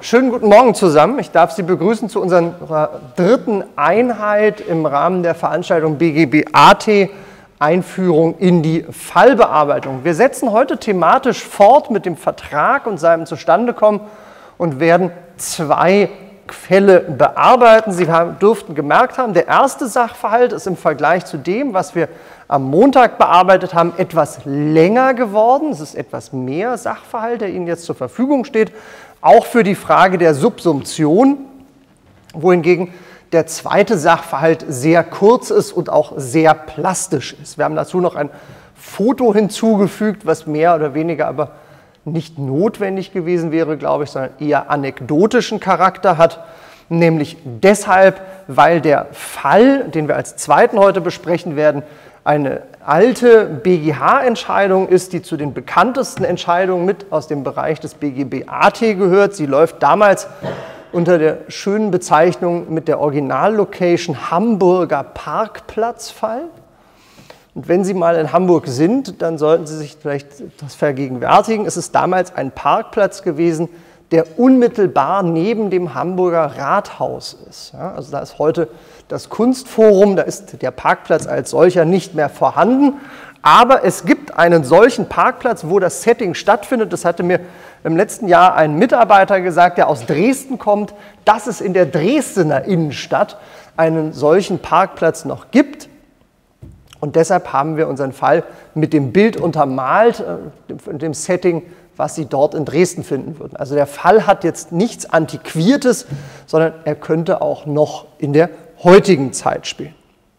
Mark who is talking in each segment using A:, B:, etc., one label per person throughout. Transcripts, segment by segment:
A: Schönen guten Morgen zusammen. Ich darf Sie begrüßen zu unserer dritten Einheit im Rahmen der Veranstaltung BGB-AT, Einführung in die Fallbearbeitung. Wir setzen heute thematisch fort mit dem Vertrag und seinem Zustandekommen und werden zwei Fälle bearbeiten. Sie dürften gemerkt haben, der erste Sachverhalt ist im Vergleich zu dem, was wir am Montag bearbeitet haben, etwas länger geworden. Es ist etwas mehr Sachverhalt, der Ihnen jetzt zur Verfügung steht, auch für die Frage der Subsumption, wohingegen der zweite Sachverhalt sehr kurz ist und auch sehr plastisch ist. Wir haben dazu noch ein Foto hinzugefügt, was mehr oder weniger aber nicht notwendig gewesen wäre, glaube ich, sondern eher anekdotischen Charakter hat, nämlich deshalb, weil der Fall, den wir als zweiten heute besprechen werden, eine alte BGH-Entscheidung ist, die zu den bekanntesten Entscheidungen mit aus dem Bereich des BGB-AT gehört. Sie läuft damals unter der schönen Bezeichnung mit der Originallocation Hamburger Parkplatzfall. Und wenn Sie mal in Hamburg sind, dann sollten Sie sich vielleicht das vergegenwärtigen. Es ist damals ein Parkplatz gewesen, der unmittelbar neben dem Hamburger Rathaus ist. Ja, also da ist heute das Kunstforum, da ist der Parkplatz als solcher nicht mehr vorhanden. Aber es gibt einen solchen Parkplatz, wo das Setting stattfindet. Das hatte mir im letzten Jahr ein Mitarbeiter gesagt, der aus Dresden kommt, dass es in der Dresdner Innenstadt einen solchen Parkplatz noch gibt. Und deshalb haben wir unseren Fall mit dem Bild untermalt, dem Setting, was Sie dort in Dresden finden würden. Also der Fall hat jetzt nichts Antiquiertes, sondern er könnte auch noch in der heutigen Zeit spielen.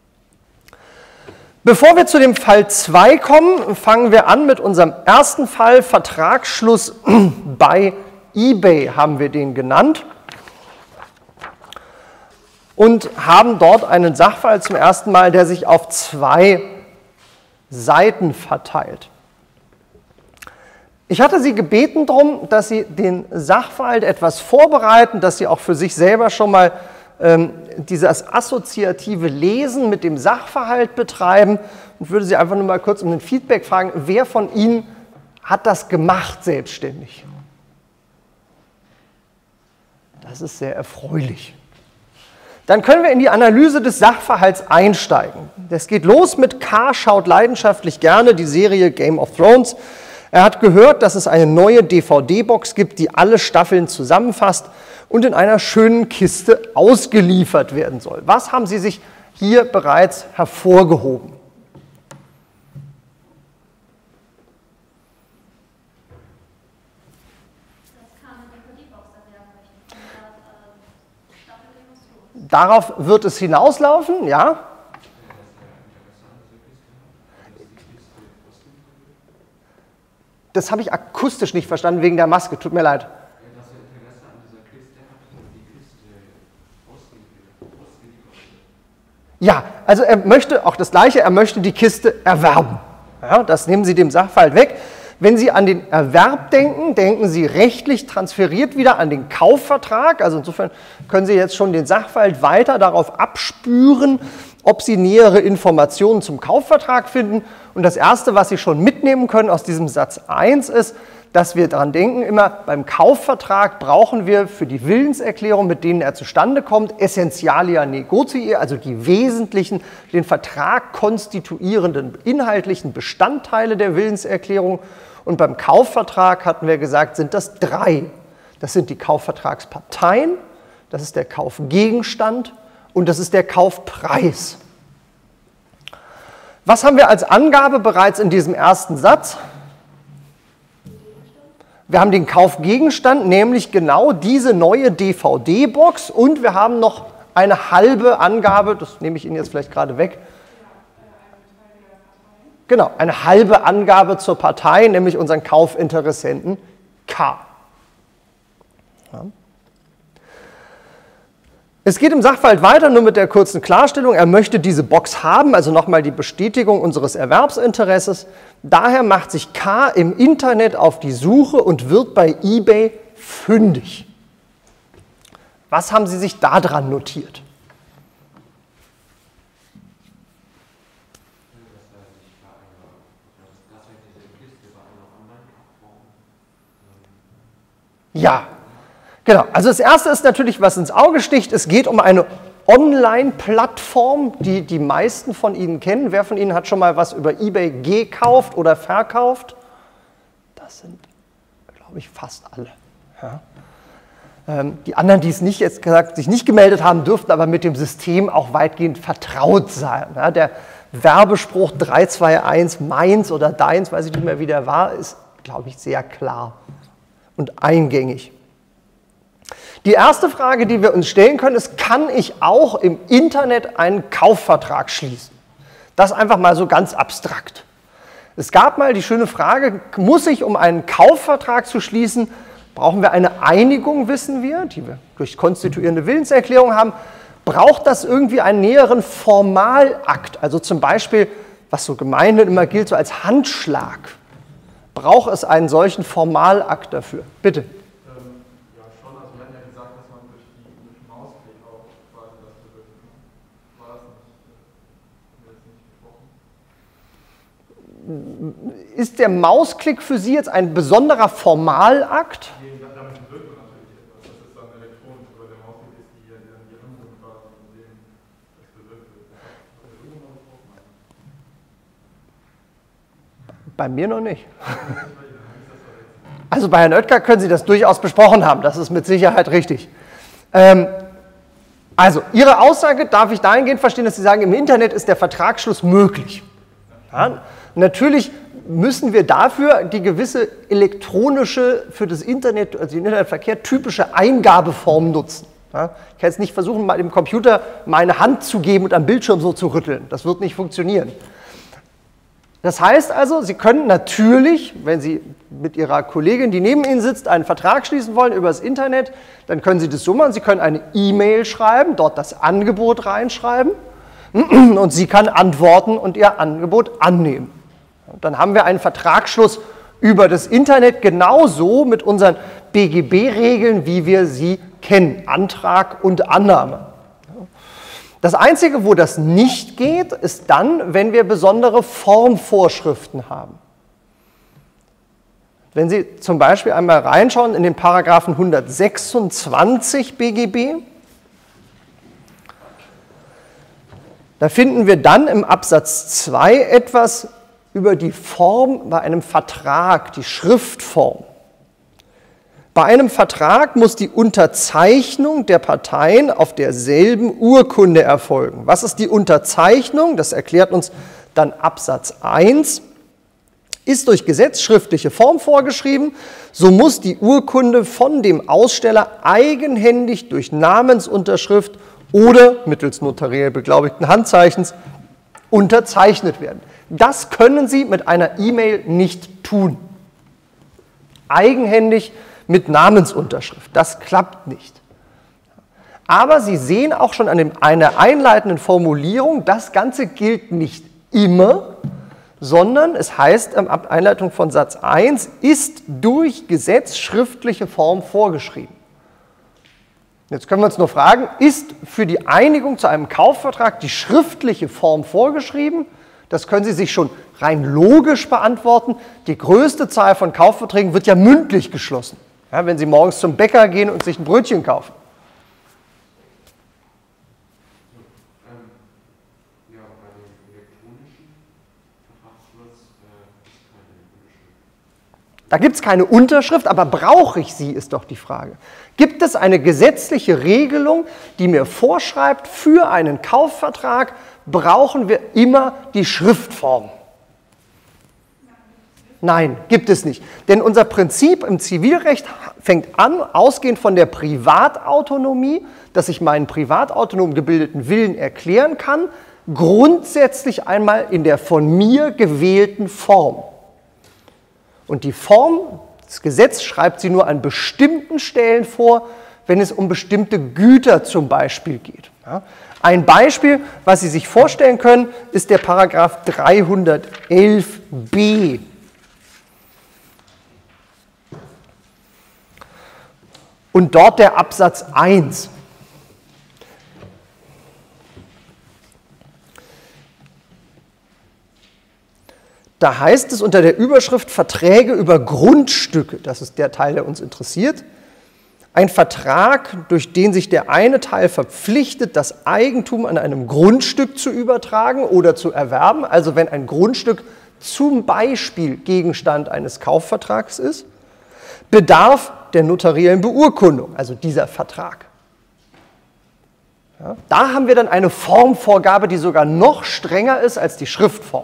A: Bevor wir zu dem Fall 2 kommen, fangen wir an mit unserem ersten Fall, Vertragsschluss bei eBay haben wir den genannt. Und haben dort einen Sachverhalt zum ersten Mal, der sich auf zwei Seiten verteilt. Ich hatte Sie gebeten darum, dass Sie den Sachverhalt etwas vorbereiten, dass Sie auch für sich selber schon mal dieses assoziative Lesen mit dem Sachverhalt betreiben und würde Sie einfach nur mal kurz um ein Feedback fragen, wer von Ihnen hat das gemacht selbstständig? Das ist sehr erfreulich. Dann können wir in die Analyse des Sachverhalts einsteigen. Das geht los mit K. schaut leidenschaftlich gerne die Serie Game of Thrones. Er hat gehört, dass es eine neue DVD-Box gibt, die alle Staffeln zusammenfasst und in einer schönen Kiste ausgeliefert werden soll. Was haben Sie sich hier bereits hervorgehoben? Darauf wird es hinauslaufen, ja? Das habe ich akustisch nicht verstanden, wegen der Maske, tut mir leid. Ja, also er möchte auch das Gleiche, er möchte die Kiste erwerben. Ja, das nehmen Sie dem Sachverhalt weg. Wenn Sie an den Erwerb denken, denken Sie rechtlich transferiert wieder an den Kaufvertrag. Also insofern können Sie jetzt schon den Sachverhalt weiter darauf abspüren, ob Sie nähere Informationen zum Kaufvertrag finden. Und das Erste, was Sie schon mitnehmen können aus diesem Satz 1 ist, dass wir daran denken, immer beim Kaufvertrag brauchen wir für die Willenserklärung, mit denen er zustande kommt, Essentialia negotiae, also die wesentlichen, den Vertrag konstituierenden inhaltlichen Bestandteile der Willenserklärung. Und beim Kaufvertrag hatten wir gesagt, sind das drei. Das sind die Kaufvertragsparteien, das ist der Kaufgegenstand und das ist der Kaufpreis. Was haben wir als Angabe bereits in diesem ersten Satz? Wir haben den Kaufgegenstand, nämlich genau diese neue DVD-Box und wir haben noch eine halbe Angabe, das nehme ich Ihnen jetzt vielleicht gerade weg. Genau, eine halbe Angabe zur Partei, nämlich unseren Kaufinteressenten K. Ja. Es geht im Sachverhalt weiter, nur mit der kurzen Klarstellung. Er möchte diese Box haben, also nochmal die Bestätigung unseres Erwerbsinteresses. Daher macht sich K im Internet auf die Suche und wird bei eBay fündig. Was haben Sie sich daran notiert? Ja, Genau, also das Erste ist natürlich, was ins Auge sticht, es geht um eine Online-Plattform, die die meisten von Ihnen kennen. Wer von Ihnen hat schon mal was über eBay gekauft oder verkauft? Das sind, glaube ich, fast alle. Ja. Die anderen, die es nicht jetzt gesagt, sich nicht gemeldet haben, dürften aber mit dem System auch weitgehend vertraut sein. Ja, der Werbespruch 321 meins oder deins, weiß ich nicht mehr, wie der war, ist, glaube ich, sehr klar und eingängig. Die erste Frage, die wir uns stellen können, ist, kann ich auch im Internet einen Kaufvertrag schließen? Das einfach mal so ganz abstrakt. Es gab mal die schöne Frage, muss ich, um einen Kaufvertrag zu schließen, brauchen wir eine Einigung, wissen wir, die wir durch konstituierende Willenserklärung haben, braucht das irgendwie einen näheren Formalakt, also zum Beispiel, was so gemeinhin immer gilt, so als Handschlag. Braucht es einen solchen Formalakt dafür? Bitte.
B: Ja, schon. Also wir hatten ja gesagt, dass man durch Mausklick auch quasi das bewirkt. War das nicht, haben wir das nicht besprochen?
A: Ist der Mausklick für Sie jetzt ein besonderer Formalakt?
B: Nee, damit bewirkt man natürlich etwas. Das ist dann elektronisch, aber der Mausklick ist die Handlung quasi, in dem das bewirkt wird. Das haben wir mal besprochen.
A: Bei mir noch nicht. Also bei Herrn Oetker können Sie das durchaus besprochen haben, das ist mit Sicherheit richtig. Also Ihre Aussage darf ich dahingehend verstehen, dass Sie sagen, im Internet ist der Vertragsschluss möglich. Ja, natürlich müssen wir dafür die gewisse elektronische, für das Internet, also den Internetverkehr, typische Eingabeform nutzen. Ja, ich kann jetzt nicht versuchen, mal dem Computer meine Hand zu geben und am Bildschirm so zu rütteln. Das wird nicht funktionieren. Das heißt also, Sie können natürlich, wenn Sie mit Ihrer Kollegin, die neben Ihnen sitzt, einen Vertrag schließen wollen über das Internet, dann können Sie das so machen. Sie können eine E-Mail schreiben, dort das Angebot reinschreiben und sie kann antworten und Ihr Angebot annehmen. Und dann haben wir einen Vertragsschluss über das Internet, genauso mit unseren BGB-Regeln, wie wir sie kennen, Antrag und Annahme. Das Einzige, wo das nicht geht, ist dann, wenn wir besondere Formvorschriften haben. Wenn Sie zum Beispiel einmal reinschauen in den Paragraphen 126 BGB, da finden wir dann im Absatz 2 etwas über die Form bei einem Vertrag, die Schriftform. Bei einem Vertrag muss die Unterzeichnung der Parteien auf derselben Urkunde erfolgen. Was ist die Unterzeichnung? Das erklärt uns dann Absatz 1. Ist durch Gesetz schriftliche Form vorgeschrieben, so muss die Urkunde von dem Aussteller eigenhändig durch Namensunterschrift oder mittels notariell beglaubigten Handzeichens unterzeichnet werden. Das können Sie mit einer E-Mail nicht tun. Eigenhändig mit Namensunterschrift. Das klappt nicht. Aber Sie sehen auch schon an einer einleitenden Formulierung, das Ganze gilt nicht immer, sondern es heißt in Einleitung von Satz 1, ist durch Gesetz schriftliche Form vorgeschrieben. Jetzt können wir uns nur fragen, ist für die Einigung zu einem Kaufvertrag die schriftliche Form vorgeschrieben? Das können Sie sich schon rein logisch beantworten. Die größte Zahl von Kaufverträgen wird ja mündlich geschlossen. Ja, wenn Sie morgens zum Bäcker gehen und sich ein Brötchen kaufen.
B: Ja, bei dem elektronischen Vertragsschluss ist keine Unterschrift.
A: Da gibt es keine Unterschrift, aber brauche ich sie, ist doch die Frage. Gibt es eine gesetzliche Regelung, die mir vorschreibt, für einen Kaufvertrag brauchen wir immer die Schriftform? Nein, gibt es nicht. Denn unser Prinzip im Zivilrecht fängt an, ausgehend von der Privatautonomie, dass ich meinen privatautonom gebildeten Willen erklären kann, grundsätzlich einmal in der von mir gewählten Form. Und die Form, das Gesetz schreibt sie nur an bestimmten Stellen vor, wenn es um bestimmte Güter zum Beispiel geht. Ja, ein Beispiel, was Sie sich vorstellen können, ist der Paragraph 311b. Und dort der Absatz 1. Da heißt es unter der Überschrift Verträge über Grundstücke, das ist der Teil, der uns interessiert, ein Vertrag, durch den sich der eine Teil verpflichtet, das Eigentum an einem Grundstück zu übertragen oder zu erwerben, also wenn ein Grundstück zum Beispiel Gegenstand eines Kaufvertrags ist, bedarf der notariellen Beurkundung, also dieser Vertrag. Ja, da haben wir dann eine Formvorgabe, die sogar noch strenger ist als die Schriftform.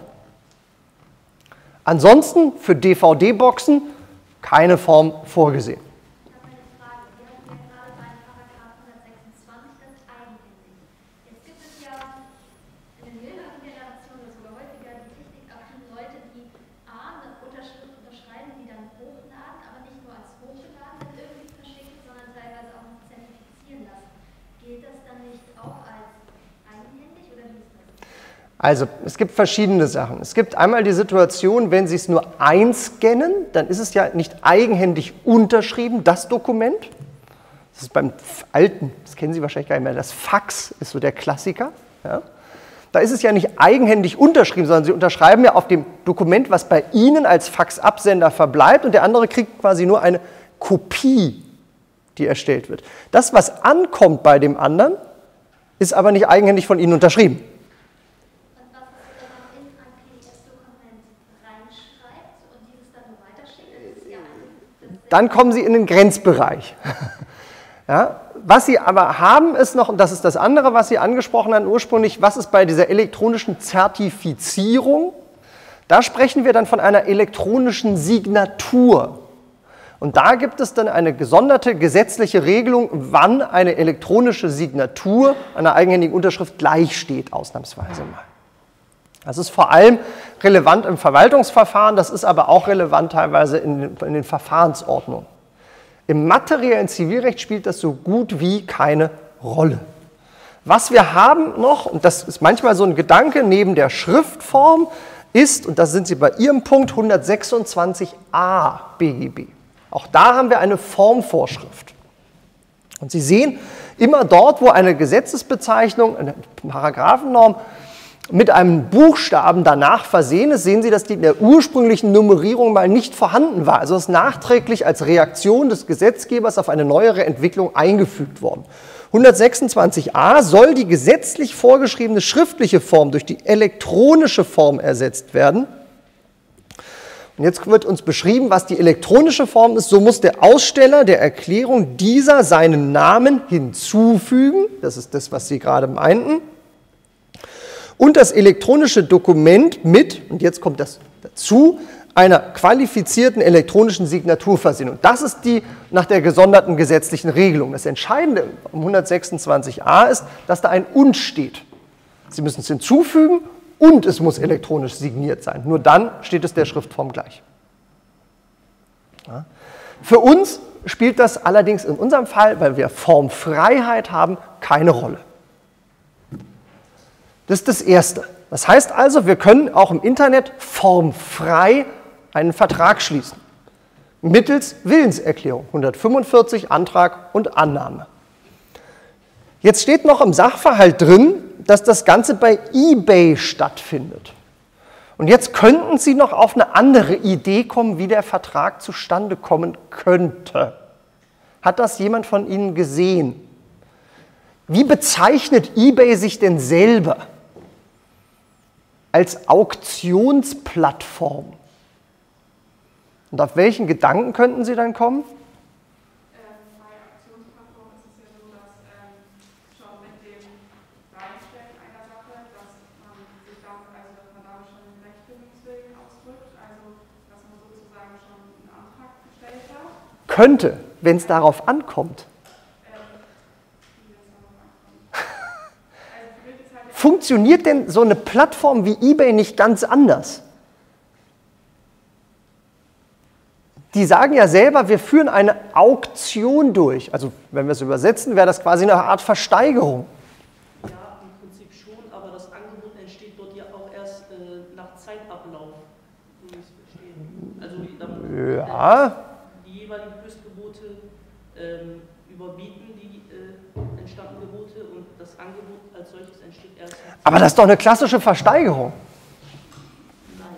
A: Ansonsten für DVD-Boxen keine Form vorgesehen.
C: Ich habe eine Frage. Wir hatten ja gerade beim Paragraph 126 das eigenhändig. Jetzt gibt es ja in den jüngeren Generationen oder sogar häufiger die technikaffinen Leute, die eine Unterschrift unterschreiben, die dann hochladen, aber nicht nur als hochgeladen irgendwie verschicken, sondern teilweise auch noch zertifizieren lassen. Gilt das dann nicht auch als eigenhändig oder wie ist das?
A: Also, es gibt verschiedene Sachen. Es gibt einmal die Situation, wenn Sie es nur einscannen, dann ist es ja nicht eigenhändig unterschrieben, das Dokument. Das ist beim alten, das kennen Sie wahrscheinlich gar nicht mehr, das Fax ist so der Klassiker. Ja? Da ist es ja nicht eigenhändig unterschrieben, sondern Sie unterschreiben ja auf dem Dokument, was bei Ihnen als Faxabsender verbleibt und der andere kriegt quasi nur eine Kopie, die erstellt wird. Das, was ankommt bei dem anderen, ist aber nicht eigenhändig von Ihnen unterschrieben. Dann kommen Sie in den Grenzbereich. Ja, was Sie aber haben, ist noch, und das ist das andere, was Sie angesprochen haben ursprünglich, was ist bei dieser elektronischen Zertifizierung? Da sprechen wir dann von einer elektronischen Signatur. Und da gibt es dann eine gesonderte gesetzliche Regelung, wann eine elektronische Signatur einer eigenhändigen Unterschrift gleichsteht, ausnahmsweise mal. Das ist vor allem relevant im Verwaltungsverfahren, das ist aber auch relevant teilweise in den Verfahrensordnungen. Im materiellen Zivilrecht spielt das so gut wie keine Rolle. Was wir haben noch, und das ist manchmal so ein Gedanke neben der Schriftform, ist, und da sind Sie bei Ihrem Punkt, 126a BGB. Auch da haben wir eine Formvorschrift. Und Sie sehen, immer dort, wo eine Gesetzesbezeichnung, eine Paragraphennorm, mit einem Buchstaben danach versehen ist, sehen Sie, dass die in der ursprünglichen Nummerierung mal nicht vorhanden war. Also ist nachträglich als Reaktion des Gesetzgebers auf eine neuere Entwicklung eingefügt worden. 126a soll die gesetzlich vorgeschriebene schriftliche Form durch die elektronische Form ersetzt werden. Und jetzt wird uns beschrieben, was die elektronische Form ist. So muss der Aussteller der Erklärung dieser seinen Namen hinzufügen. Das ist das, was Sie gerade meinten. Und das elektronische Dokument mit, und jetzt kommt das dazu, einer qualifizierten elektronischen Signatur versehen. Und das ist die nach der gesonderten gesetzlichen Regelung. Das Entscheidende am 126a ist, dass da ein Und steht. Sie müssen es hinzufügen und es muss elektronisch signiert sein. Nur dann steht es der Schriftform gleich. Ja. Für uns spielt das allerdings in unserem Fall, weil wir Formfreiheit haben, keine Rolle. Das ist das Erste. Das heißt also, wir können auch im Internet formfrei einen Vertrag schließen. Mittels Willenserklärung, 145, Antrag und Annahme. Jetzt steht noch im Sachverhalt drin, dass das Ganze bei eBay stattfindet. Und jetzt könnten Sie noch auf eine andere Idee kommen, wie der Vertrag zustande kommen könnte. Hat das jemand von Ihnen gesehen? Wie bezeichnet eBay sich denn selber? Als Auktionsplattform. Und auf welchen Gedanken könnten Sie dann kommen?
D: Bei Auktionsplattformen ist es ja so, dass schon mit dem Reinstellen einer Sache, dass man sich damit, also dass man damit schon den Rechtbildungswillen ausdrückt, also dass man sozusagen schon einen Antrag gestellt hat.
A: Könnte, wenn es darauf ankommt. Funktioniert denn so eine Plattform wie eBay nicht ganz anders? Die sagen ja selber, wir führen eine Auktion durch. Also wenn wir es übersetzen, wäre das quasi eine Art Versteigerung.
E: Ja, im Prinzip schon, aber das Angebot entsteht dort ja auch erst nach Zeitablauf. So wie ich es verstehe. Also die jeweiligen Höchstgebote überbieten die entstandenen Gebote und das Angebot als solches entsteht erst.
A: Aber das ist doch eine klassische Versteigerung.
E: Nein.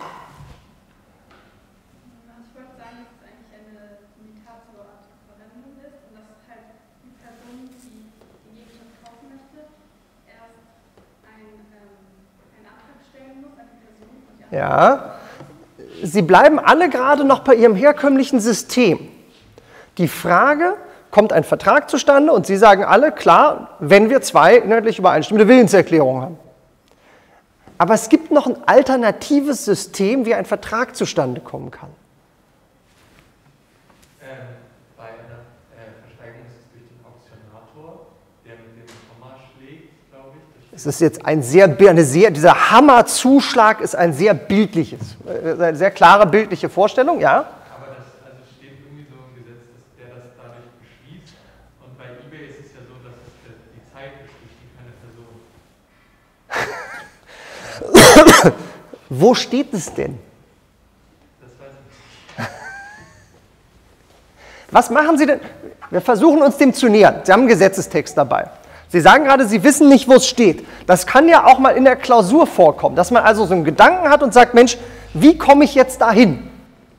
D: Ich wollte sagen, dass es eigentlich eine Indikatorverwendung ist und dass halt
A: Ja, Sie bleiben alle gerade noch bei Ihrem herkömmlichen System. Die Frage, kommt ein Vertrag zustande? Und Sie sagen alle, klar, wenn wir zwei inhaltlich übereinstimmende Willenserklärungen haben. Aber es gibt noch ein alternatives System, wie ein Vertrag zustande kommen kann.
B: Bei einer Versteigerung ist es durch den Auktionator, der mit dem Hammer schlägt, glaube ich.
A: Es ist jetzt dieser Hammerzuschlag ist ein sehr bildliches, eine sehr klare bildliche Vorstellung, ja?
B: Aber das steht irgendwie so im Gesetz, dass der das dadurch beschließt. Und bei eBay ist es ja so, dass es die Zeit beschließt, die keine Person.
A: Wo steht es denn?
B: Das weiß ich nicht.
A: Was machen Sie denn? Wir versuchen uns dem zu nähern. Sie haben einen Gesetzestext dabei. Sie sagen gerade, Sie wissen nicht, wo es steht. Das kann ja auch mal in der Klausur vorkommen, dass man also so einen Gedanken hat und sagt, Mensch, wie komme ich jetzt dahin?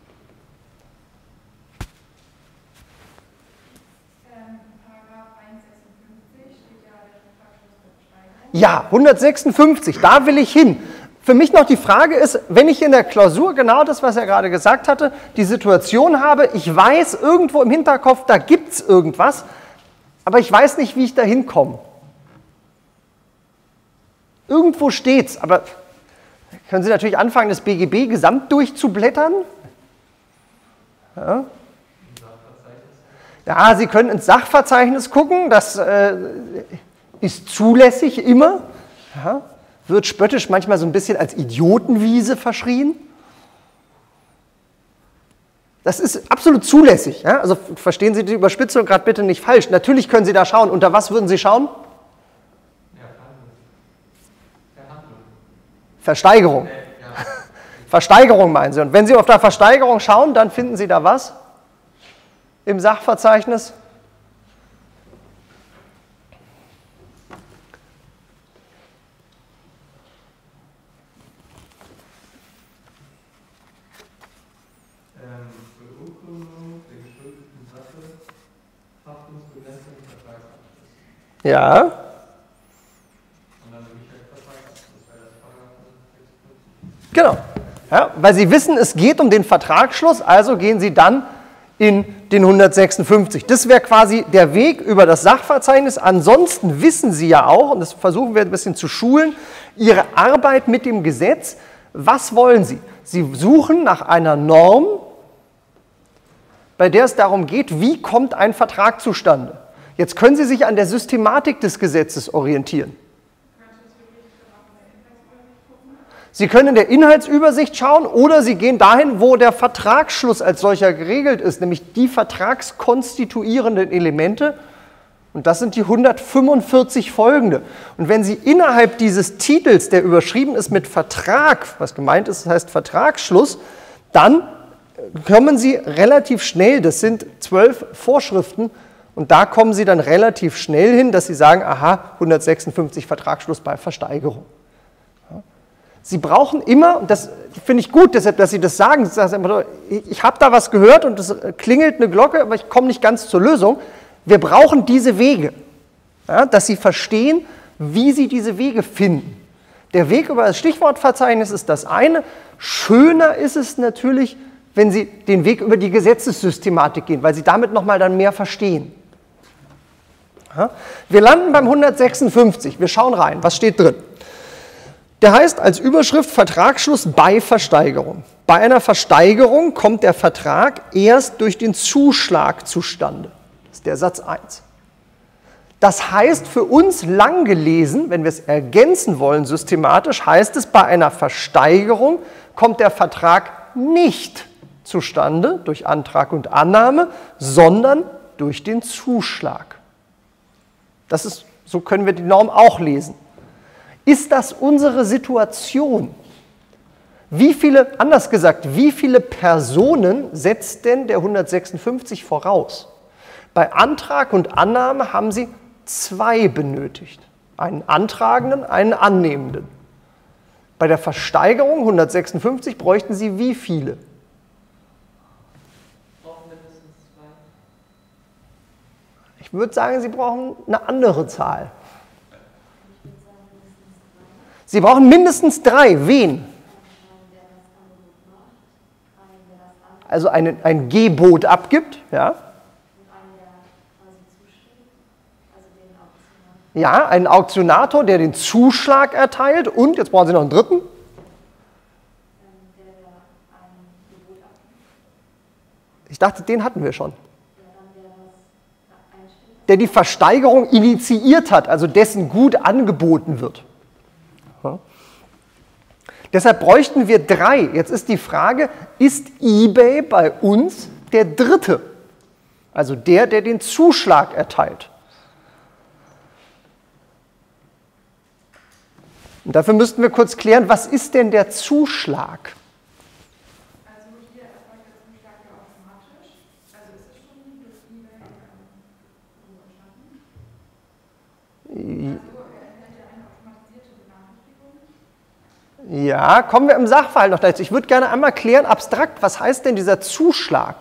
D: Paragraph 156 steht ja der Vertragsschluss der Versteigerung.
A: Ja, 156, da will ich hin. Für mich noch die Frage ist, wenn ich in der Klausur genau das, was er gerade gesagt hatte, die Situation habe, ich weiß irgendwo im Hinterkopf, da gibt es irgendwas, aber ich weiß nicht, wie ich da hinkomme. Irgendwo steht's, aber können Sie natürlich anfangen, das BGB gesamt durchzublättern? Ja. Ja, Sie können ins Sachverzeichnis gucken, das ist zulässig immer. Ja. Wird spöttisch manchmal so ein bisschen als Idiotenwiese verschrien. Das ist absolut zulässig. Ja? Also verstehen Sie die Überspitzung gerade bitte nicht falsch. Natürlich können Sie da schauen. Unter was würden Sie schauen?
B: Verhandlung.
A: Versteigerung.
B: Ja.
A: Versteigerung meinen Sie. Und wenn Sie auf der Versteigerung schauen, dann finden Sie da was im Sachverzeichnis?
B: Beurkundung der geschuldeten Sache, Haftungsbegrenzung, Vertragsabschluss.
A: Ja.
B: Und dann würde ich halt Vertragsabschluss, weil das Paragraph 56.
A: Genau. Ja, weil Sie wissen, es geht um den Vertragsschluss, also gehen Sie dann in den 156. Das wäre quasi der Weg über das Sachverzeichnis. Ansonsten wissen Sie ja auch, und das versuchen wir ein bisschen zu schulen, Ihre Arbeit mit dem Gesetz. Was wollen Sie? Sie suchen nach einer Norm, bei der es darum geht, wie kommt ein Vertrag zustande. Jetzt können Sie sich an der Systematik des Gesetzes orientieren. Sie können in der Inhaltsübersicht schauen oder Sie gehen dahin, wo der Vertragsschluss als solcher geregelt ist, nämlich die vertragskonstituierenden Elemente. Und das sind die 145 folgende. Und wenn Sie innerhalb dieses Titels, der überschrieben ist mit Vertrag, was gemeint ist, das heißt Vertragsschluss, dann kommen Sie relativ schnell, das sind 12 Vorschriften, und da kommen Sie dann relativ schnell hin, dass Sie sagen, aha, 156 Vertragsschluss bei Versteigerung. Sie brauchen immer, und das finde ich gut, deshalb, dass Sie das sagen, ich habe da was gehört und es klingelt eine Glocke, aber ich komme nicht ganz zur Lösung. Wir brauchen diese Wege, ja, dass Sie verstehen, wie Sie diese Wege finden. Der Weg über das Stichwortverzeichnis ist das eine. Schöner ist es natürlich, wenn Sie den Weg über die Gesetzessystematik gehen, weil Sie damit nochmal dann mehr verstehen. Ja, wir landen beim 156, wir schauen rein, was steht drin. Der heißt als Überschrift Vertragsschluss bei Versteigerung. Bei einer Versteigerung kommt der Vertrag erst durch den Zuschlag zustande. Das ist der Satz 1. Das heißt für uns lang gelesen, wenn wir es ergänzen wollen systematisch, heißt es, bei einer Versteigerung kommt der Vertrag nicht zustande durch Antrag und Annahme, sondern durch den Zuschlag. Das ist, so können wir die Norm auch lesen. Ist das unsere Situation? Anders gesagt, wie viele Personen setzt denn der 156 voraus? Bei Antrag und Annahme haben Sie 2 benötigt. Einen Antragenden, einen Annehmenden. Bei der Versteigerung 156 bräuchten Sie wie viele? Ich würde sagen, Sie brauchen eine andere Zahl. Sie brauchen mindestens 3. Wen? also ein Gebot abgibt, ja. Ja, einen Auktionator, der den Zuschlag erteilt und, jetzt brauchen Sie noch einen dritten. Ich dachte, den hatten wir schon. Der die Versteigerung initiiert hat, also dessen Gut angeboten wird. Ja. Deshalb bräuchten wir 3. Jetzt ist die Frage, ist eBay bei uns der Dritte? Also der den Zuschlag erteilt. Und dafür müssten wir kurz klären, was ist denn der Zuschlag?
D: Also hier erfolgt der Zuschlag ja automatisch. Also ist es schon durch eBay entstanden? Also erhält er eine automatisierte Benachrichtigung?
A: Ja, kommen wir im Sachverhalt noch dazu. Ich würde gerne einmal klären, abstrakt, was heißt denn dieser Zuschlag?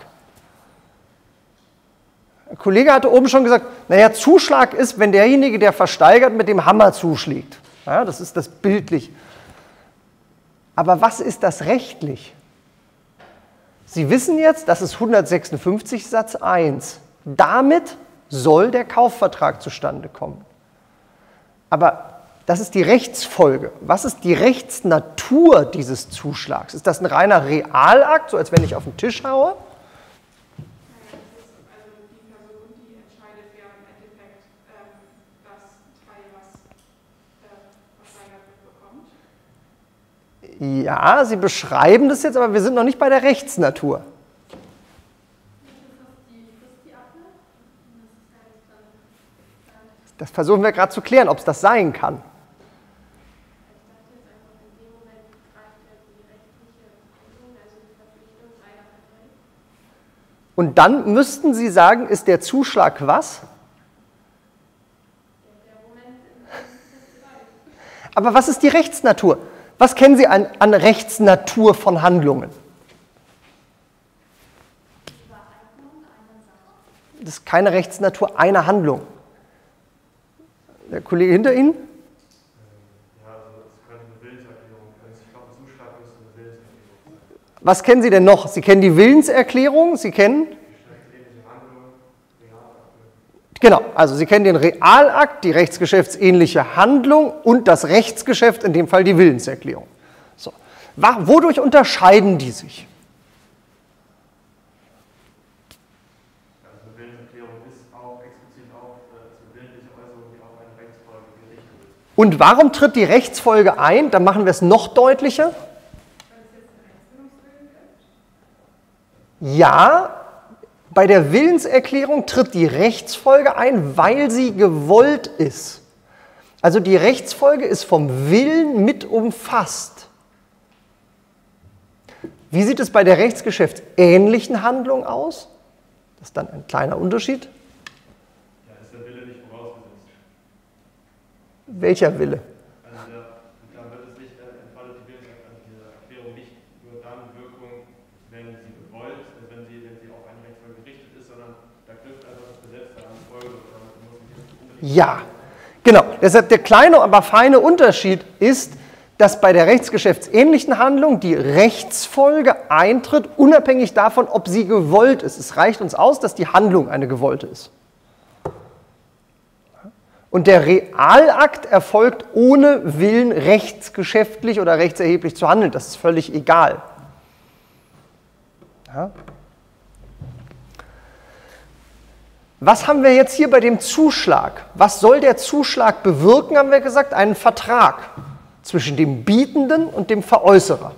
A: Der Kollege hatte oben schon gesagt, naja, Zuschlag ist, wenn derjenige, der versteigert, mit dem Hammer zuschlägt. Ja, das ist das bildlich. Aber was ist das rechtlich? Sie wissen jetzt, das ist 156 Satz 1. Damit soll der Kaufvertrag zustande kommen. Aber das ist die Rechtsfolge. Was ist die Rechtsnatur dieses Zuschlags? Ist das ein reiner Realakt, so als wenn ich auf den Tisch haue?
D: Also die Person, die entscheidet ja im Endeffekt, das Teil, was versteigert wird, bekommt.
A: Ja, Sie beschreiben das jetzt, aber wir sind noch nicht bei der Rechtsnatur. Das versuchen wir gerade zu klären, ob es das sein kann. Und dann müssten Sie sagen, ist der Zuschlag was? Aber was ist die Rechtsnatur? Was kennen Sie an Rechtsnatur von Handlungen? Das ist keine Rechtsnatur einer Handlung. Der Kollege hinter Ihnen?
B: Ja, also es könnte eine Willenserklärung sein. Ich glaube, ein Zuschlag müsste eine Willenserklärung sein.
A: Was kennen Sie denn noch? Sie kennen die Willenserklärung, Sie kennen?
B: Geschäftsähnliche Handlung, Realakt.
A: Genau, also Sie kennen den Realakt, die rechtsgeschäftsähnliche Handlung und das Rechtsgeschäft, in dem Fall die Willenserklärung. So. Wodurch unterscheiden die sich?
B: Also eine Willenserklärung ist auch explizit auf eine willentliche Äußerung, die auf eine Rechtsfolge gerichtet ist.
A: Und warum tritt die Rechtsfolge ein? Dann machen wir es noch deutlicher. Ja, bei der Willenserklärung tritt die Rechtsfolge ein, weil sie gewollt ist. Also die Rechtsfolge ist vom Willen mit umfasst. Wie sieht es bei der rechtsgeschäftsähnlichen Handlung aus? Das ist dann ein kleiner Unterschied.
B: Ja, ist der Wille nicht vorausgesetzt.
A: Welcher Wille?
B: Also da wird es nicht, entfaltet die Willenserklärung nicht nur dann Wirkung, wenn sie gewollt, wenn sie auf eine Rechtsfolge gerichtet ist, sondern da knüpft einfach das Gesetz daran Folge oder muss nicht unbedingt.
A: Ja, genau. Deshalb der kleine, aber feine Unterschied ist, dass bei der rechtsgeschäftsähnlichen Handlung die Rechtsfolge eintritt, unabhängig davon, ob sie gewollt ist. Es reicht uns aus, dass die Handlung eine gewollte ist. Und der Realakt erfolgt ohne Willen, rechtsgeschäftlich oder rechtserheblich zu handeln. Das ist völlig egal. Ja. Was haben wir jetzt hier bei dem Zuschlag? Was soll der Zuschlag bewirken, haben wir gesagt? Einen Vertrag zwischen dem Bietenden und dem Veräußerer.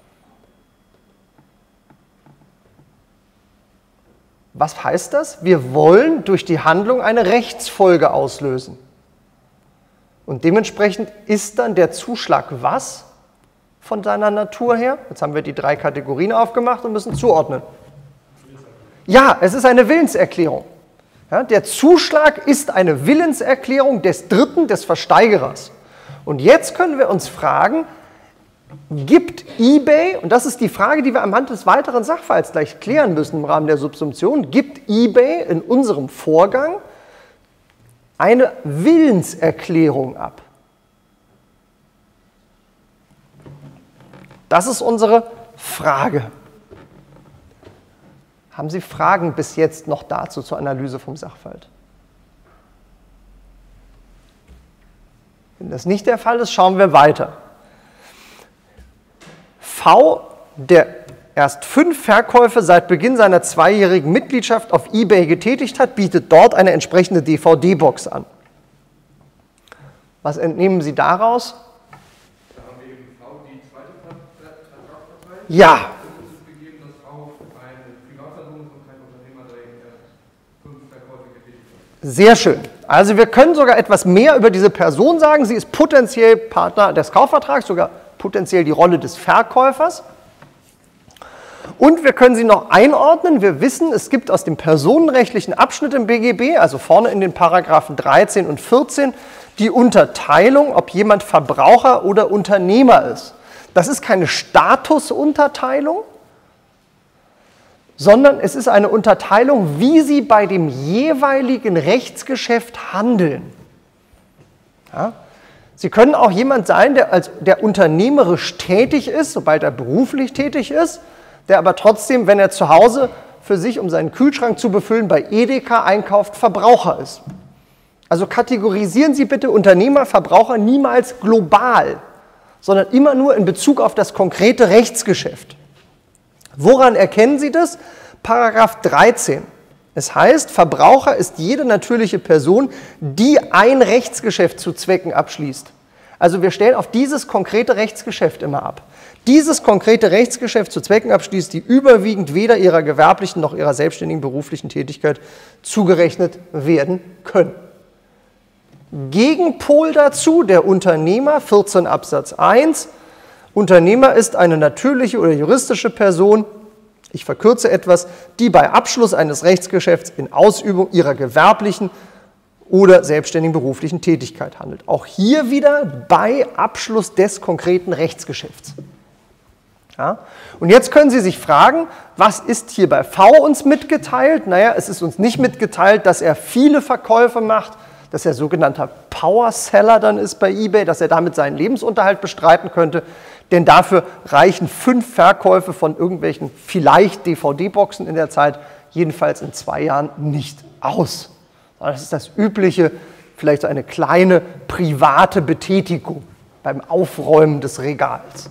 A: Was heißt das? Wir wollen durch die Handlung eine Rechtsfolge auslösen. Und dementsprechend ist dann der Zuschlag was von seiner Natur her? Jetzt haben wir die 3 Kategorien aufgemacht und müssen zuordnen. Ja, es ist eine Willenserklärung. Ja, der Zuschlag ist eine Willenserklärung des Dritten, des Versteigerers. Und jetzt können wir uns fragen, gibt eBay, und das ist die Frage, die wir anhand des weiteren Sachverhalts gleich klären müssen im Rahmen der Subsumption, gibt eBay in unserem Vorgang eine Willenserklärung ab? Das ist unsere Frage. Haben Sie Fragen bis jetzt noch dazu zur Analyse vom Sachverhalt? Wenn das nicht der Fall ist, schauen wir weiter. V, der erst 5 Verkäufe seit Beginn seiner 2-jährigen Mitgliedschaft auf eBay getätigt hat, bietet dort eine entsprechende DVD-Box an. Was entnehmen Sie daraus?
F: Da haben wir eben V die zweite Vertragspartei.
A: Ja.
F: Und es ist gegeben, dass V eine Privatperson ist und kein Unternehmer, der eben erst 5 Verkäufe getätigt hat.
A: Sehr schön. Also wir können sogar etwas mehr über diese Person sagen. Sie ist potenziell Partner des Kaufvertrags, sogar potenziell die Rolle des Verkäufers. Und wir können sie noch einordnen. Wir wissen, es gibt aus dem personenrechtlichen Abschnitt im BGB, also vorne in den Paragraphen 13 und 14, die Unterteilung, ob jemand Verbraucher oder Unternehmer ist. Das ist keine Statusunterteilung, sondern es ist eine Unterteilung, wie Sie bei dem jeweiligen Rechtsgeschäft handeln. Ja? Sie können auch jemand sein, der unternehmerisch tätig ist, sobald er beruflich tätig ist, der aber trotzdem, wenn er zu Hause für sich, um seinen Kühlschrank zu befüllen, bei Edeka einkauft, Verbraucher ist. Also kategorisieren Sie bitte Unternehmer, Verbraucher niemals global, sondern immer nur in Bezug auf das konkrete Rechtsgeschäft. Woran erkennen Sie das? Paragraph 13. Es heißt, Verbraucher ist jede natürliche Person, die ein Rechtsgeschäft zu Zwecken abschließt. Also wir stellen auf dieses konkrete Rechtsgeschäft immer ab. Dieses konkrete Rechtsgeschäft zu Zwecken abschließt, die überwiegend weder ihrer gewerblichen noch ihrer selbstständigen beruflichen Tätigkeit zugerechnet werden können. Gegenpol dazu der Unternehmer, 14 Absatz 1. Unternehmer ist eine natürliche oder juristische Person, ich verkürze etwas, die bei Abschluss eines Rechtsgeschäfts in Ausübung ihrer gewerblichen oder selbstständigen beruflichen Tätigkeit handelt. Auch hier wieder bei Abschluss des konkreten Rechtsgeschäfts. Ja? Und jetzt können Sie sich fragen, was ist hier bei V uns mitgeteilt? Naja, es ist uns nicht mitgeteilt, dass er viele Verkäufe macht, dass er sogenannter Power-Seller dann ist bei eBay, dass er damit seinen Lebensunterhalt bestreiten könnte, denn dafür reichen 5 Verkäufe von irgendwelchen vielleicht DVD-Boxen in der Zeit, jedenfalls in 2 Jahren, nicht aus. Das ist das übliche, vielleicht so eine kleine private Betätigung beim Aufräumen des Regals.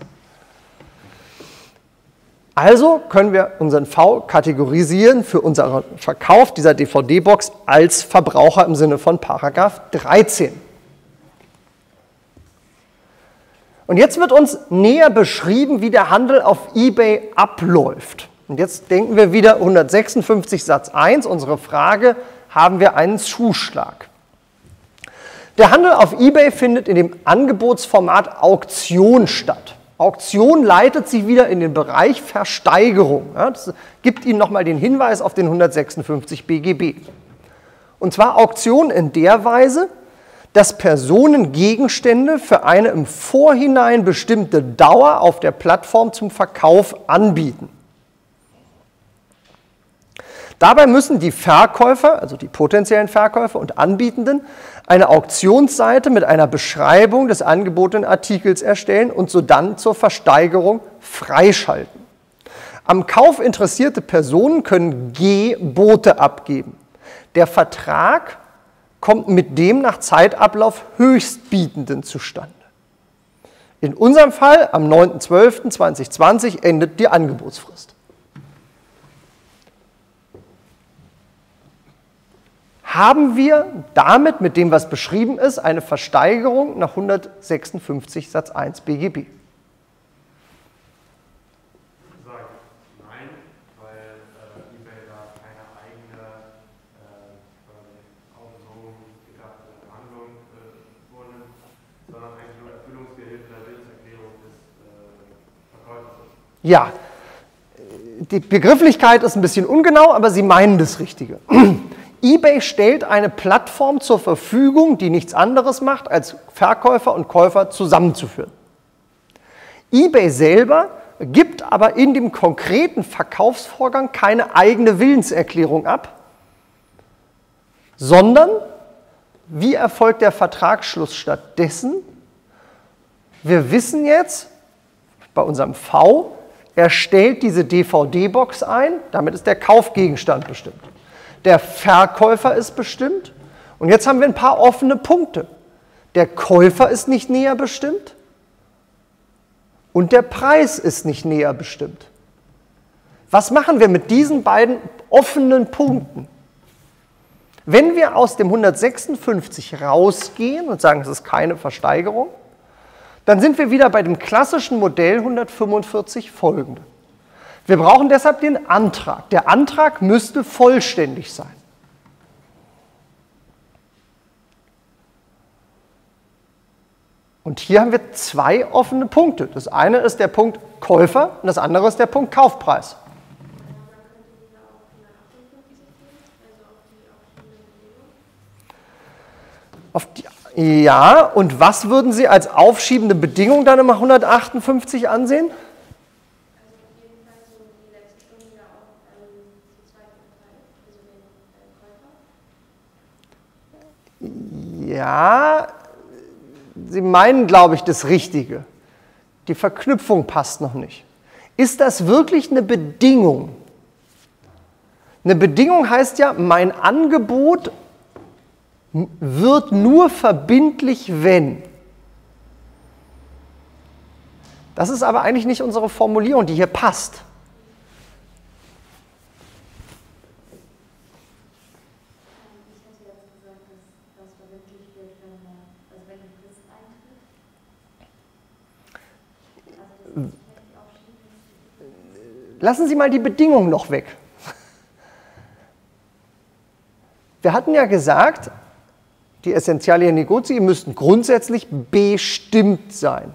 A: Also können wir unseren V kategorisieren für unseren Verkauf dieser DVD-Box als Verbraucher im Sinne von Paragraph 13. Und jetzt wird uns näher beschrieben, wie der Handel auf eBay abläuft. Und jetzt denken wir wieder 156 Satz 1, unsere Frage, haben wir einen Zuschlag? Der Handel auf eBay findet in dem Angebotsformat Auktion statt. Auktion leitet Sie wieder in den Bereich Versteigerung. Ja, das gibt Ihnen nochmal den Hinweis auf den 156 BGB. Und zwar Auktion in der Weise, dass Personen Gegenstände für eine im Vorhinein bestimmte Dauer auf der Plattform zum Verkauf anbieten. Dabei müssen die Verkäufer, also die potenziellen Verkäufer und Anbietenden, eine Auktionsseite mit einer Beschreibung des angebotenen Artikels erstellen und sodann zur Versteigerung freischalten. Am Kauf interessierte Personen können Gebote abgeben. Der Vertrag kommt mit dem nach Zeitablauf Höchstbietenden zustande. In unserem Fall am 9.12.2020 endet die Angebotsfrist. Haben wir damit, mit dem, was beschrieben ist, eine Versteigerung nach 156 Satz 1 BGB?
B: Nein, weil eBay da keine eigene außenrum gedachte Handlung vornimmt, sondern eigentlich nur Erfüllungsgehilfe der Willenserklärung des Verkäufers ist.
A: Ja, die Begrifflichkeit ist ein bisschen ungenau, aber Sie meinen das Richtige. eBay stellt eine Plattform zur Verfügung, die nichts anderes macht, als Verkäufer und Käufer zusammenzuführen. eBay selber gibt aber in dem konkreten Verkaufsvorgang keine eigene Willenserklärung ab, sondern wie erfolgt der Vertragsschluss stattdessen? Wir wissen jetzt bei unserem V, Er stellt diese DVD-Box ein, damit ist der Kaufgegenstand bestimmt. Der Verkäufer ist bestimmt und jetzt haben wir ein paar offene Punkte. Der Käufer ist nicht näher bestimmt und der Preis ist nicht näher bestimmt. Was machen wir mit diesen beiden offenen Punkten? Wenn wir aus dem 156 rausgehen und sagen, es ist keine Versteigerung, dann sind wir wieder bei dem klassischen Modell 145 folgende. Wir brauchen deshalb den Antrag. Der Antrag müsste vollständig sein. Und hier haben wir zwei offene Punkte. Das eine ist der Punkt Käufer und das andere ist der Punkt Kaufpreis. Ja, und was würden Sie als aufschiebende Bedingung dann im 158 ansehen? Ja, Sie meinen, glaube ich, das Richtige. Die Verknüpfung passt noch nicht. Ist das wirklich eine Bedingung? Eine Bedingung heißt ja, mein Angebot wird nur verbindlich, wenn. Das ist aber eigentlich nicht unsere Formulierung, die hier passt. Lassen Sie mal die Bedingung noch weg. Wir hatten ja gesagt, die Essentialien Negotii müssten grundsätzlich bestimmt sein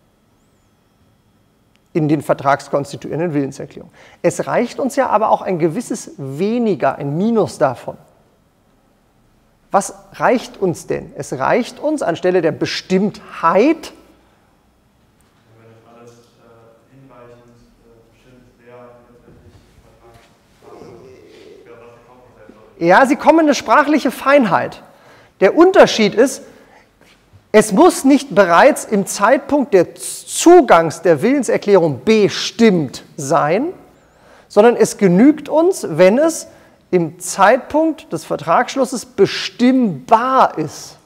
A: in den vertragskonstituierenden Willenserklärungen. Es reicht uns ja aber auch ein gewisses Weniger, ein Minus davon. Was reicht uns denn? Es reicht uns anstelle der Bestimmtheit,
B: wenn das alles hinreichend bestimmt ist, wer letztendlich Vertragspartner, was der Kaufpreis soll.
A: ja, Sie kommen in eine sprachliche Feinheit. Der Unterschied ist, es muss nicht bereits im Zeitpunkt des Zugangs der Willenserklärung bestimmt sein, sondern es genügt uns, wenn es im Zeitpunkt des Vertragsschlusses bestimmbar ist.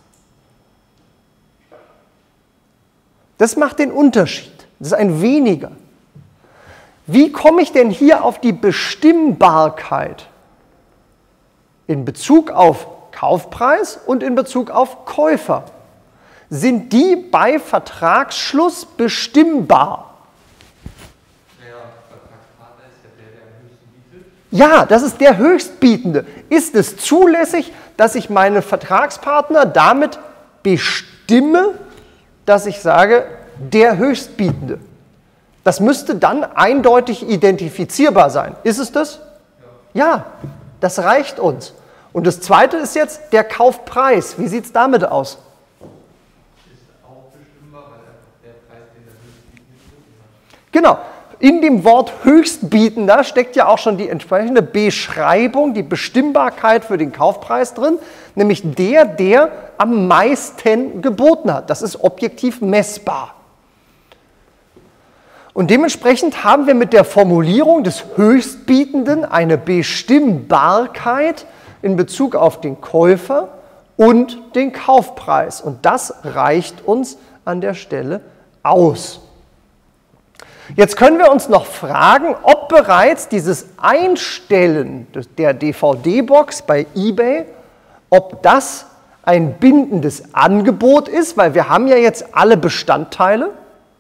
A: Das macht den Unterschied. Das ist ein weniger. Wie komme ich denn hier auf die Bestimmbarkeit? In Bezug auf Kaufpreis und in Bezug auf Käufer. Sind die bei Vertragsschluss bestimmbar?
F: Der Vertragspartner ist ja der am höchsten bietet.
A: Ja, das ist der Höchstbietende. Ist es zulässig, dass ich meinen Vertragspartner damit bestimme, dass ich sage, der Höchstbietende? Das müsste dann eindeutig identifizierbar sein. Ist es das? Ja, das reicht uns. Und das zweite ist jetzt der Kaufpreis. Wie sieht es damit aus?
F: Ist auch bestimmbar, weil einfach der Preis, den der Höchstbietende geboten hat.
A: Genau. In dem Wort Höchstbietender steckt ja auch schon die entsprechende Beschreibung, die Bestimmbarkeit für den Kaufpreis drin, nämlich der am meisten geboten hat. Das ist objektiv messbar. Und dementsprechend haben wir mit der Formulierung des Höchstbietenden eine Bestimmbarkeit in Bezug auf den Käufer und den Kaufpreis. Und das reicht uns an der Stelle aus. Jetzt können wir uns noch fragen, ob bereits dieses Einstellen der DVD-Box bei eBay, ob das ein bindendes Angebot ist, weil wir haben ja jetzt alle Bestandteile,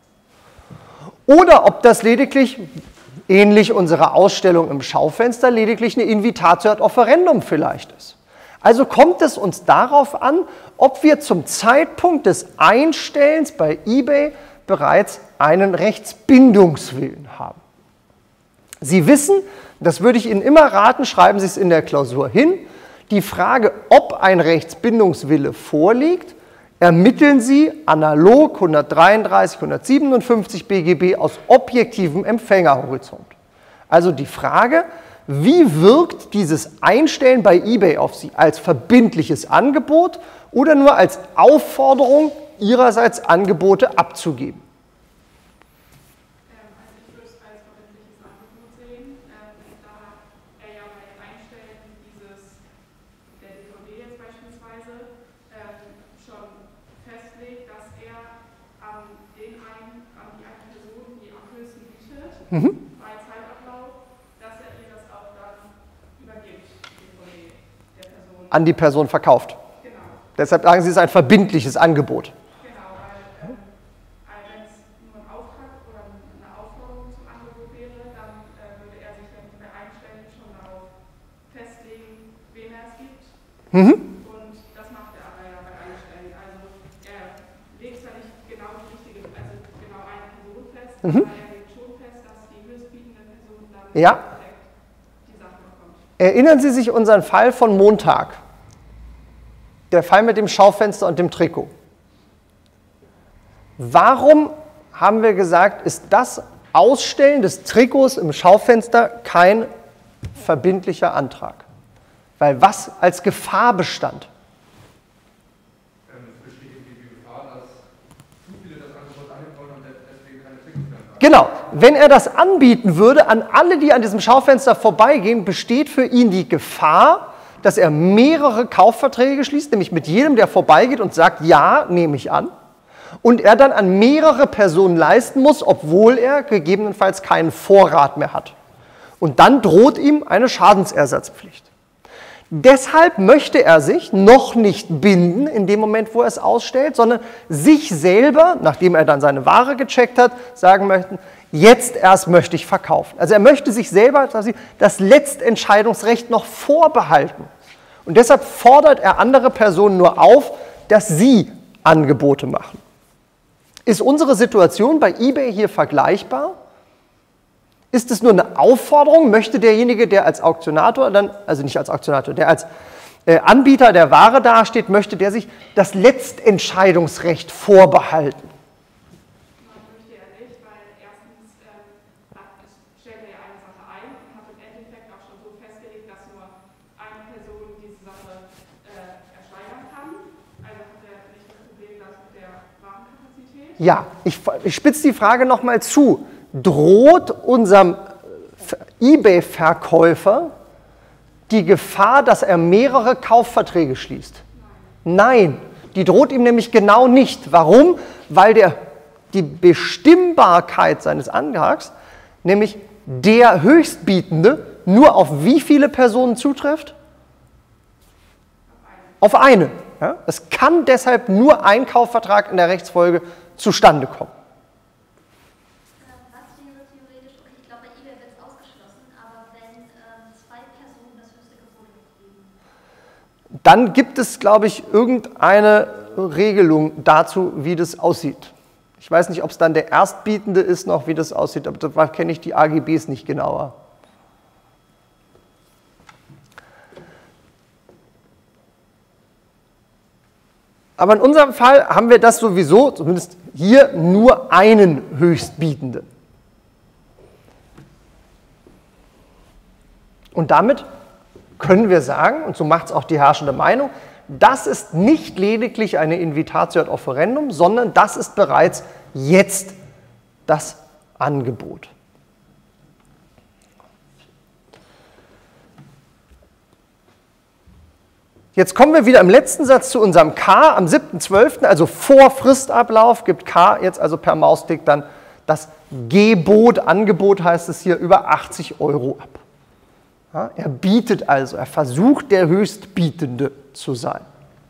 A: oder ob das lediglich, ähnlich unserer Ausstellung im Schaufenster, lediglich eine Invitatio ad offerendum vielleicht ist. Also kommt es uns darauf an, ob wir zum Zeitpunkt des Einstellens bei eBay bereits einen Rechtsbindungswillen haben. Sie wissen, das würde ich Ihnen immer raten, schreiben Sie es in der Klausur hin, die Frage, ob ein Rechtsbindungswille vorliegt, ermitteln Sie analog 133, 157 BGB aus objektivem Empfängerhorizont. Also die Frage, wie wirkt dieses Einstellen bei eBay auf Sie? Als verbindliches Angebot oder nur als Aufforderung, Ihrerseits Angebote abzugeben?
D: Also ich würde es als
A: an die Person verkauft.
D: Genau.
A: Deshalb sagen Sie, es ist ein verbindliches Angebot.
D: Genau, weil wenn es nur ein Auftrag oder eine Aufforderung zum Angebot wäre, dann würde er sich ja bei allen Stellen schon darauf festlegen, wem er es gibt.
A: Mhm.
D: Und das macht er aber ja bei allen Stellen. Also er legt zwar nicht genau die richtige, also genau eine Person fest, aber er legt schon fest, dass die höchstbietende Person dann
A: Ja.
D: direkt die Sache bekommt.
A: Erinnern Sie sich unseren Fall von Montag? Der Fall mit dem Schaufenster und dem Trikot. Warum haben wir gesagt, ist das Ausstellen des Trikots im Schaufenster kein verbindlicher Antrag? Weil was als Gefahr bestand?
F: Es besteht die Gefahr, dass zu viele das Angebot annehmen wollen und deswegen keine Trikots mehr haben.
A: Genau, wenn er das anbieten würde an alle, die an diesem Schaufenster vorbeigehen, besteht für ihn die Gefahr, dass er mehrere Kaufverträge schließt, nämlich mit jedem, der vorbeigeht und sagt, ja, nehme ich an. Und er dann an mehrere Personen leisten muss, obwohl er gegebenenfalls keinen Vorrat mehr hat. Und dann droht ihm eine Schadensersatzpflicht. Deshalb möchte er sich noch nicht binden in dem Moment, wo er es ausstellt, sondern sich selber, nachdem er dann seine Ware gecheckt hat, sagen möchten, jetzt erst möchte ich verkaufen. Also er möchte sich selber das Letztentscheidungsrecht noch vorbehalten. Und deshalb fordert er andere Personen nur auf, dass sie Angebote machen. Ist unsere Situation bei eBay hier vergleichbar? Ist es nur eine Aufforderung? Möchte derjenige, der als Auktionator, also nicht als Auktionator, der als Anbieter der Ware dasteht, möchte der sich das Letztentscheidungsrecht vorbehalten?
D: Man möchte er nicht, weil erstens stellt er ja eine Sache ein und hat im Endeffekt auch schon so festgelegt, dass nur eine Person diese Sache ersteigern kann. Also hat er nicht das Problem mit der Warenkapazität.
A: Ja, ich spitze die Frage nochmal zu. Droht unserem eBay-Verkäufer die Gefahr, dass er mehrere Kaufverträge schließt? Nein, die droht ihm nämlich genau nicht. Warum? Weil die Bestimmbarkeit seines Antrags, nämlich der Höchstbietende, nur auf wie viele Personen zutrifft? Auf eine. Ja? Es kann deshalb nur ein Kaufvertrag in der Rechtsfolge zustande kommen.
C: Was wäre theoretisch, okay, ich glaube, bei eBay wird es ausgeschlossen, aber wenn zwei Personen das höchste Gebot geben?
A: Dann gibt es, glaube ich, irgendeine Regelung dazu, wie das aussieht. Ich weiß nicht, ob es dann der Erstbietende ist noch, wie das aussieht, aber da kenne ich die AGBs nicht genauer. Aber in unserem Fall haben wir das sowieso, zumindest hier, nur einen Höchstbietenden. Und damit können wir sagen, und so macht es auch die herrschende Meinung, das ist nicht lediglich eine Invitatio ad offerendum, sondern das ist bereits jetzt das Angebot. Jetzt kommen wir wieder im letzten Satz zu unserem K. Am 7.12., also vor Fristablauf, gibt K jetzt also per Mausklick dann das Gebot, Angebot heißt es hier, über 80 € ab. Ja, er bietet also, er versucht der Höchstbietende zu sein.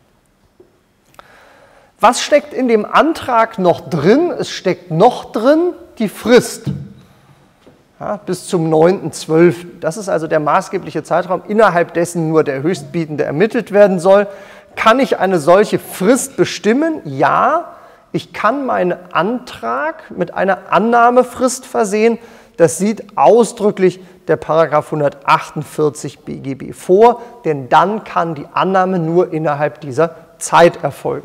A: Was steckt in dem Antrag noch drin? Es steckt noch drin die Frist. Ja, bis zum 9.12. Das ist also der maßgebliche Zeitraum, innerhalb dessen nur der Höchstbietende ermittelt werden soll. Kann ich eine solche Frist bestimmen? Ja, ich kann meinen Antrag mit einer Annahmefrist versehen. Das sieht ausdrücklich der Paragraph 148 BGB vor, denn dann kann die Annahme nur innerhalb dieser Zeit erfolgen.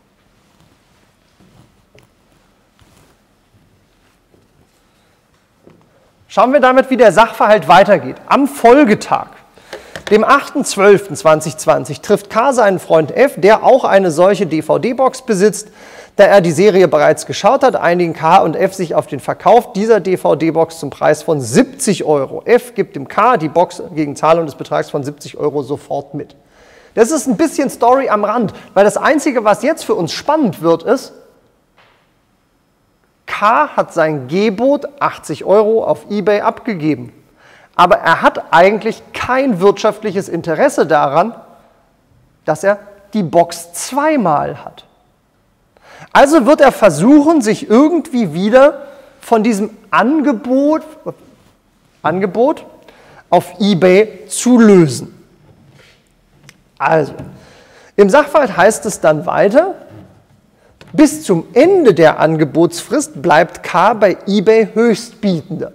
A: Schauen wir damit, wie der Sachverhalt weitergeht. Am Folgetag, dem 8.12.2020, trifft K seinen Freund F, der auch eine solche DVD-Box besitzt. Da er die Serie bereits geschaut hat, einigen K und F sich auf den Verkauf dieser DVD-Box zum Preis von 70 €. F gibt dem K die Box gegen Zahlung des Betrags von 70 € sofort mit. Das ist ein bisschen Story am Rand, weil das Einzige, was jetzt für uns spannend wird, ist, K hat sein Gebot 80 € auf eBay abgegeben. Aber er hat eigentlich kein wirtschaftliches Interesse daran, dass er die Box zweimal hat. Also wird er versuchen, sich irgendwie wieder von diesem Angebot auf eBay zu lösen. Also, im Sachverhalt heißt es dann weiter, bis zum Ende der Angebotsfrist bleibt K bei eBay Höchstbietender.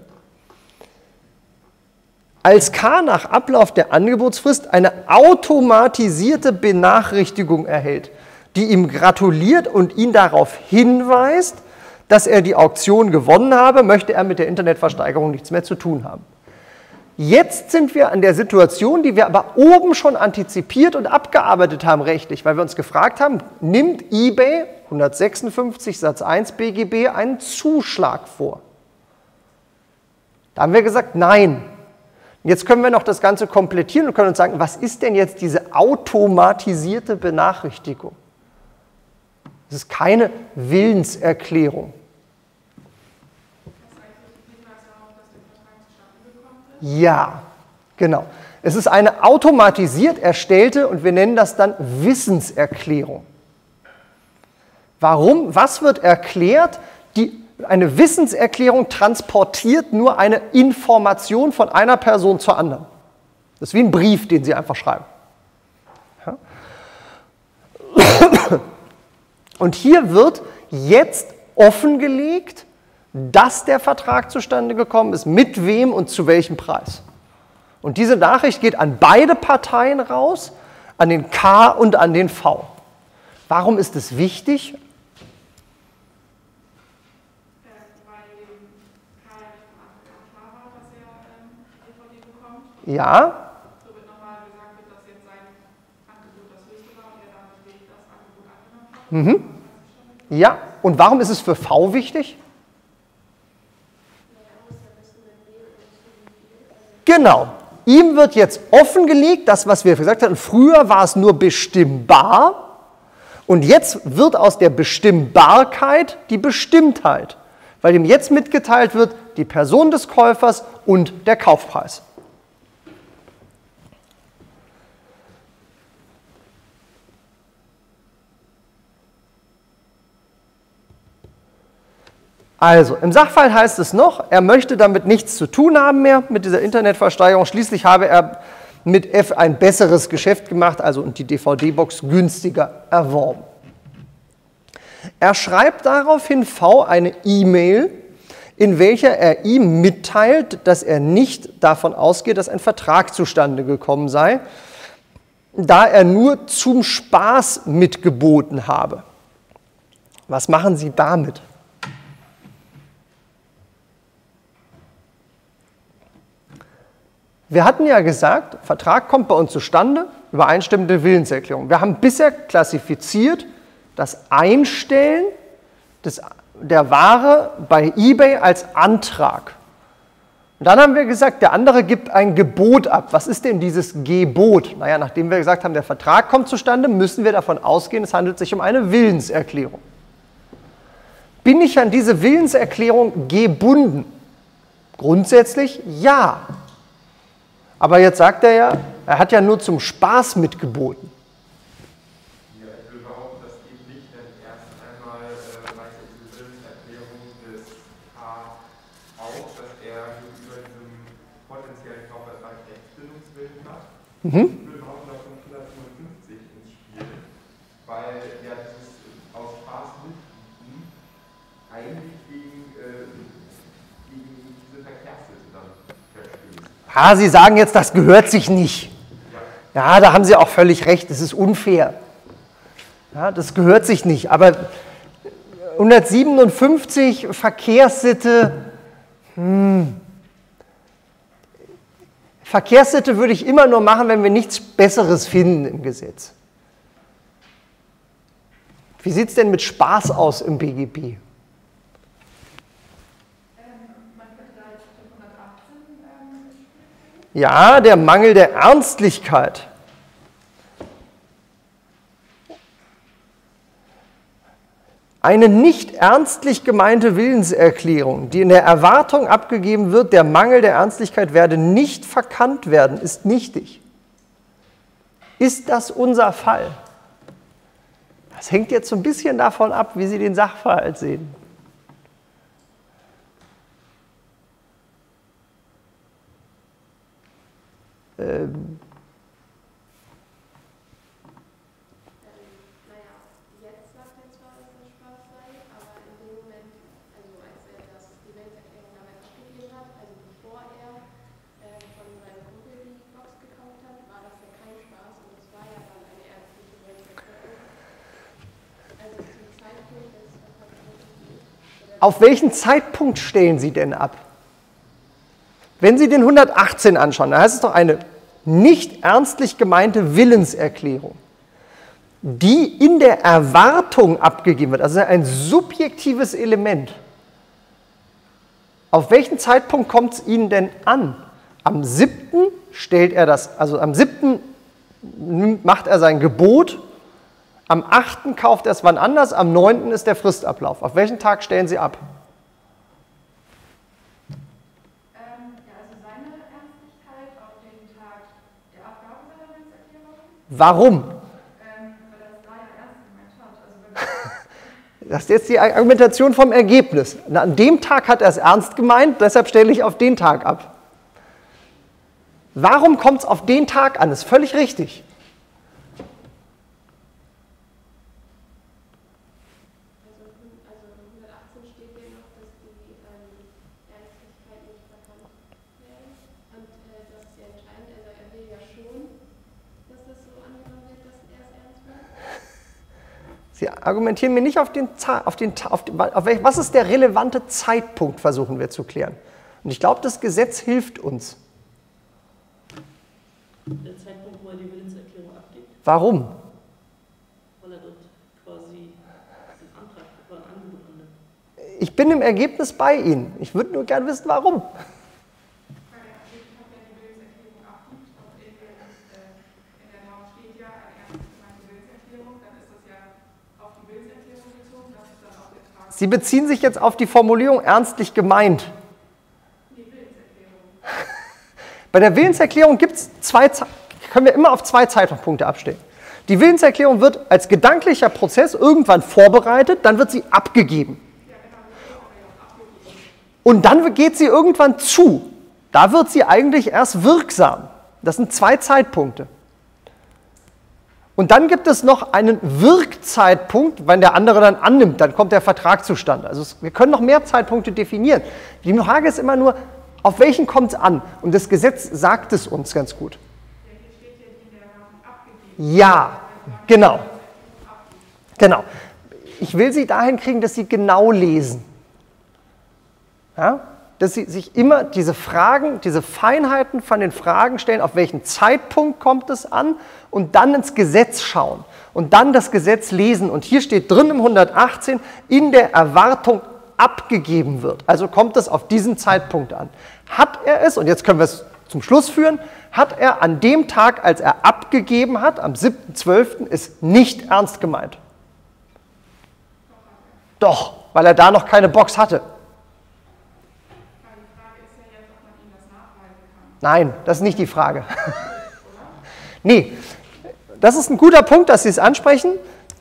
A: Als K nach Ablauf der Angebotsfrist eine automatisierte Benachrichtigung erhält, die ihm gratuliert und ihn darauf hinweist, dass er die Auktion gewonnen habe, möchte er mit der Internetversteigerung nichts mehr zu tun haben. Jetzt sind wir an der Situation, die wir aber oben schon antizipiert und abgearbeitet haben rechtlich, weil wir uns gefragt haben, nimmt eBay 156 Satz 1 BGB einen Zuschlag vor? Da haben wir gesagt, nein. Jetzt können wir noch das Ganze komplettieren und können uns sagen, was ist denn jetzt diese automatisierte Benachrichtigung? Das ist keine Willenserklärung. Ja, genau. Es ist eine automatisiert erstellte und wir nennen das dann Wissenserklärung. Warum? Was wird erklärt? Eine Wissenserklärung transportiert nur eine Information von einer Person zur anderen. Das ist wie ein Brief, den Sie einfach schreiben. Ja? Und hier wird jetzt offengelegt, dass der Vertrag zustande gekommen ist, mit wem und zu welchem Preis. Und diese Nachricht geht an beide Parteien raus, an den K und an den V. Warum ist es wichtig? Ja.
D: So wird nochmal gesagt, dass jetzt sein Angebot das höchste war und er damit das Angebot angenommen hat.
A: Ja, und warum ist es für V wichtig? Genau, ihm wird jetzt offengelegt, das, was wir gesagt haben, früher war es nur bestimmbar und jetzt wird aus der Bestimmbarkeit die Bestimmtheit, weil ihm jetzt mitgeteilt wird, die Person des Käufers und der Kaufpreis. Also, im Sachverhalt heißt es noch, er möchte damit nichts zu tun haben mehr mit dieser Internetversteigerung. Schließlich habe er mit F ein besseres Geschäft gemacht, also und die DVD-Box günstiger erworben. Er schreibt daraufhin V eine E-Mail, in welcher er ihm mitteilt, dass er nicht davon ausgeht, dass ein Vertrag zustande gekommen sei, da er nur zum Spaß mitgeboten habe. Was machen Sie damit? Wir hatten ja gesagt, Vertrag kommt bei uns zustande, übereinstimmende Willenserklärung. Wir haben bisher klassifiziert das Einstellen der Ware bei eBay als Antrag. Und dann haben wir gesagt, der andere gibt ein Gebot ab. Was ist denn dieses Gebot? Naja, nachdem wir gesagt haben, der Vertrag kommt zustande, müssen wir davon ausgehen, es handelt sich um eine Willenserklärung. Bin ich an diese Willenserklärung gebunden? Grundsätzlich ja. Aber jetzt sagt er ja, er hat ja nur zum Spaß mitgeboten.
B: Ja, ich will behaupten, das geht nicht, denn erst einmal weiß diese Willenserklärung des K auch, dass er gegenüber diesem potenziellen Kaufvertrag Rechtsbildungswillen hat. Ich will behaupten, da kommt 155 ins Spiel, weil ja dieses aus Spaß mitbieten eigentlich gegen diese Verkehrssitze dann verstößt.
A: Ah, Sie sagen jetzt, das gehört sich nicht. Ja, da haben Sie auch völlig recht, das ist unfair. Ja, das gehört sich nicht. Aber 157 Verkehrssitte, Verkehrssitte würde ich immer nur machen, wenn wir nichts Besseres finden im Gesetz. Wie sieht es denn mit Spaß aus im BGB? Ja, der Mangel der Ernstlichkeit. Eine nicht ernstlich gemeinte Willenserklärung, die in der Erwartung abgegeben wird, der Mangel der Ernstlichkeit werde nicht verkannt werden, ist nichtig. Ist das unser Fall? Das hängt jetzt so ein bisschen davon ab, wie Sie den Sachverhalt sehen.
G: Naja, jetzt sagt er zwar, dass das Spaß sei, aber in dem Moment, also als er die Willenserklärung damals abgegeben hat, also bevor er von seinem Kumpel die Box gekauft hat, war das ja kein Spaß und es war ja dann eine ernstliche Willenserklärung. Also zum Zeitpunkt des
A: Auf welchen Zeitpunkt stellen Sie denn ab? Wenn Sie den 118 anschauen, dann heißt es doch eine nicht ernstlich gemeinte Willenserklärung, die in der Erwartung abgegeben wird, also ein subjektives Element. Auf welchen Zeitpunkt kommt es Ihnen denn an? Am 7. stellt er das, also am 7. macht er sein Gebot, am 8. kauft er es wann anders, am 9. ist der Fristablauf. Auf welchen Tag stellen Sie ab? Warum? Das ist jetzt die Argumentation vom Ergebnis. An dem Tag hat er es ernst gemeint, deshalb stelle ich auf den Tag ab. Warum kommt es auf den Tag an? Das ist völlig richtig.
G: Also 118 steht ja noch, dass die Ernstlichkeit nicht verkannt werden. Und das ist ja entscheidend, also er will ja schon, dass das so angenommen wird, dass er es ernst meint.
A: Sie argumentieren mir nicht was ist der relevante Zeitpunkt, versuchen wir zu klären. Und ich glaube, das Gesetz hilft uns.
E: Der Zeitpunkt, wo er die Willenserklärung abgibt,
A: Warum?
E: weil er dort quasi einen Antrag oder ein Angebot annimmt.
A: Ich bin im Ergebnis bei Ihnen. Ich würde nur gerne wissen, warum.
D: Weil er die Willenserklärung abgibt und in der Norm steht ja eine ernst gemeinte Willenserklärung, dann ist das ja auf die Willenserklärung bezogen, das ist dann auch der Tag.
A: Sie beziehen sich jetzt auf die Formulierung ernstlich gemeint.
D: Die Willenserklärung.
A: Bei der Willenserklärung können wir immer auf 2 Zeitpunkte abstellen. Die Willenserklärung wird als gedanklicher Prozess irgendwann vorbereitet, dann wird sie abgegeben. Und dann geht sie irgendwann zu. Da wird sie eigentlich erst wirksam. Das sind 2 Zeitpunkte. Und dann gibt es noch einen Wirkzeitpunkt, wenn der andere dann annimmt, dann kommt der Vertrag zustande. Also wir können noch mehr Zeitpunkte definieren. Die Frage ist immer nur, auf welchen kommt es an? Und das Gesetz sagt es uns ganz gut. Ja, genau. Genau. Ich will Sie dahin kriegen, dass Sie genau lesen. Ja? Dass Sie sich immer diese Fragen, diese Feinheiten von den Fragen stellen, auf welchen Zeitpunkt kommt es an und dann ins Gesetz schauen und dann das Gesetz lesen. Und hier steht drin im 118, in der Erwartung abgegeben wird. Also kommt es auf diesen Zeitpunkt an. Hat er es, und jetzt können wir es zum Schluss führen, hat er an dem Tag, als er abgegeben hat, am 7.12., ist nicht ernst gemeint. Doch, weil er da noch keine Box hatte. Nein, das ist nicht die Frage. Nee, das ist ein guter Punkt, dass Sie es ansprechen.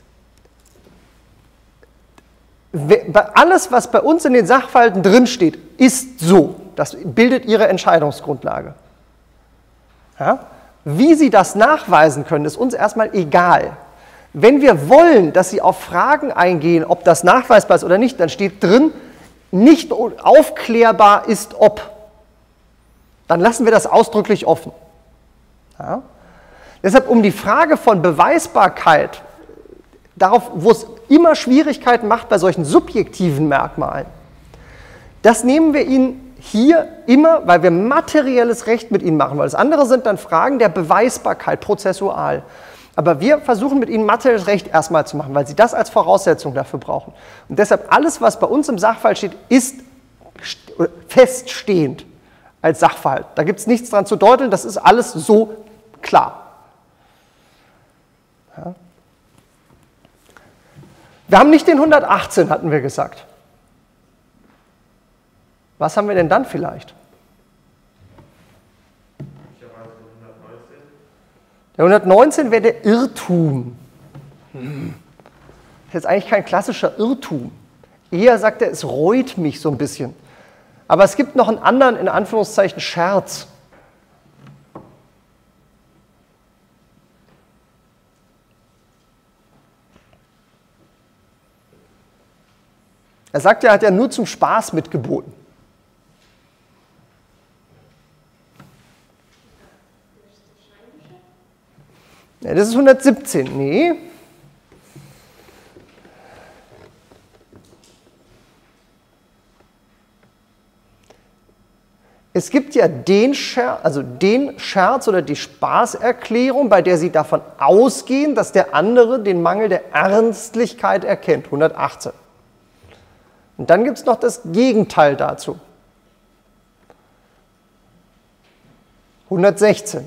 A: Alles, was bei uns in den Sachverhalten drinsteht, ist so. Das bildet Ihre Entscheidungsgrundlage. Ja? Wie Sie das nachweisen können, ist uns erstmal egal. Wenn wir wollen, dass Sie auf Fragen eingehen, ob das nachweisbar ist oder nicht, dann steht drin, nicht aufklärbar ist ob. Dann lassen wir das ausdrücklich offen. Ja? Deshalb um die Frage von Beweisbarkeit, darauf, wo es immer Schwierigkeiten macht bei solchen subjektiven Merkmalen, das nehmen wir Ihnen hier immer, weil wir materielles Recht mit Ihnen machen wollen. Das andere sind dann Fragen der Beweisbarkeit, prozessual. Aber wir versuchen mit Ihnen materielles Recht erstmal zu machen, weil Sie das als Voraussetzung dafür brauchen. Und deshalb alles, was bei uns im Sachverhalt steht, ist feststehend als Sachverhalt. Da gibt es nichts dran zu deuteln, das ist alles so klar. Ja. Wir haben nicht den 118, hatten wir gesagt. Was haben wir denn dann vielleicht?
B: Möglicherweise den 119.
A: Der 119 wäre der Irrtum. Das ist jetzt eigentlich kein klassischer Irrtum. Eher sagt er, es reut mich so ein bisschen. Aber es gibt noch einen anderen, in Anführungszeichen, Scherz. Er sagt, er hat ja nur zum Spaß mitgeboten. Ja, das ist 117, nee. Es gibt ja den Scherz oder die Spaßerklärung, bei der Sie davon ausgehen, dass der andere den Mangel der Ernstlichkeit erkennt, 118. Und dann gibt es noch das Gegenteil dazu, 116.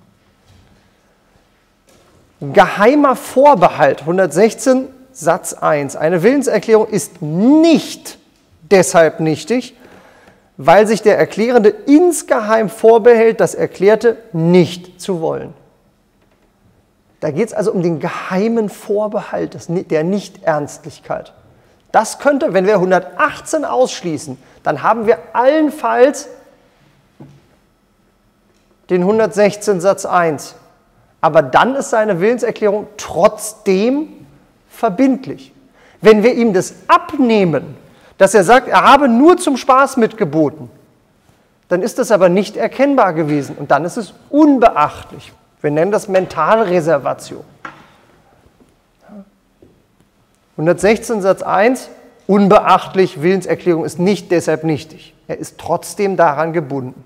A: Geheimer Vorbehalt, 116 Satz 1. Eine Willenserklärung ist nicht deshalb nichtig, weil sich der Erklärende insgeheim vorbehält, das Erklärte nicht zu wollen. Da geht es also um den geheimen Vorbehalt der Nichternstlichkeit. Das könnte, wenn wir 118 ausschließen, dann haben wir allenfalls den 116 Satz 1. Aber dann ist seine Willenserklärung trotzdem verbindlich. Wenn wir ihm das abnehmen, dass er sagt, er habe nur zum Spaß mitgeboten, dann ist das aber nicht erkennbar gewesen und dann ist es unbeachtlich. Wir nennen das Mentalreservation. 116 Satz 1, unbeachtlich, Willenserklärung ist nicht deshalb nichtig. Er ist trotzdem daran gebunden.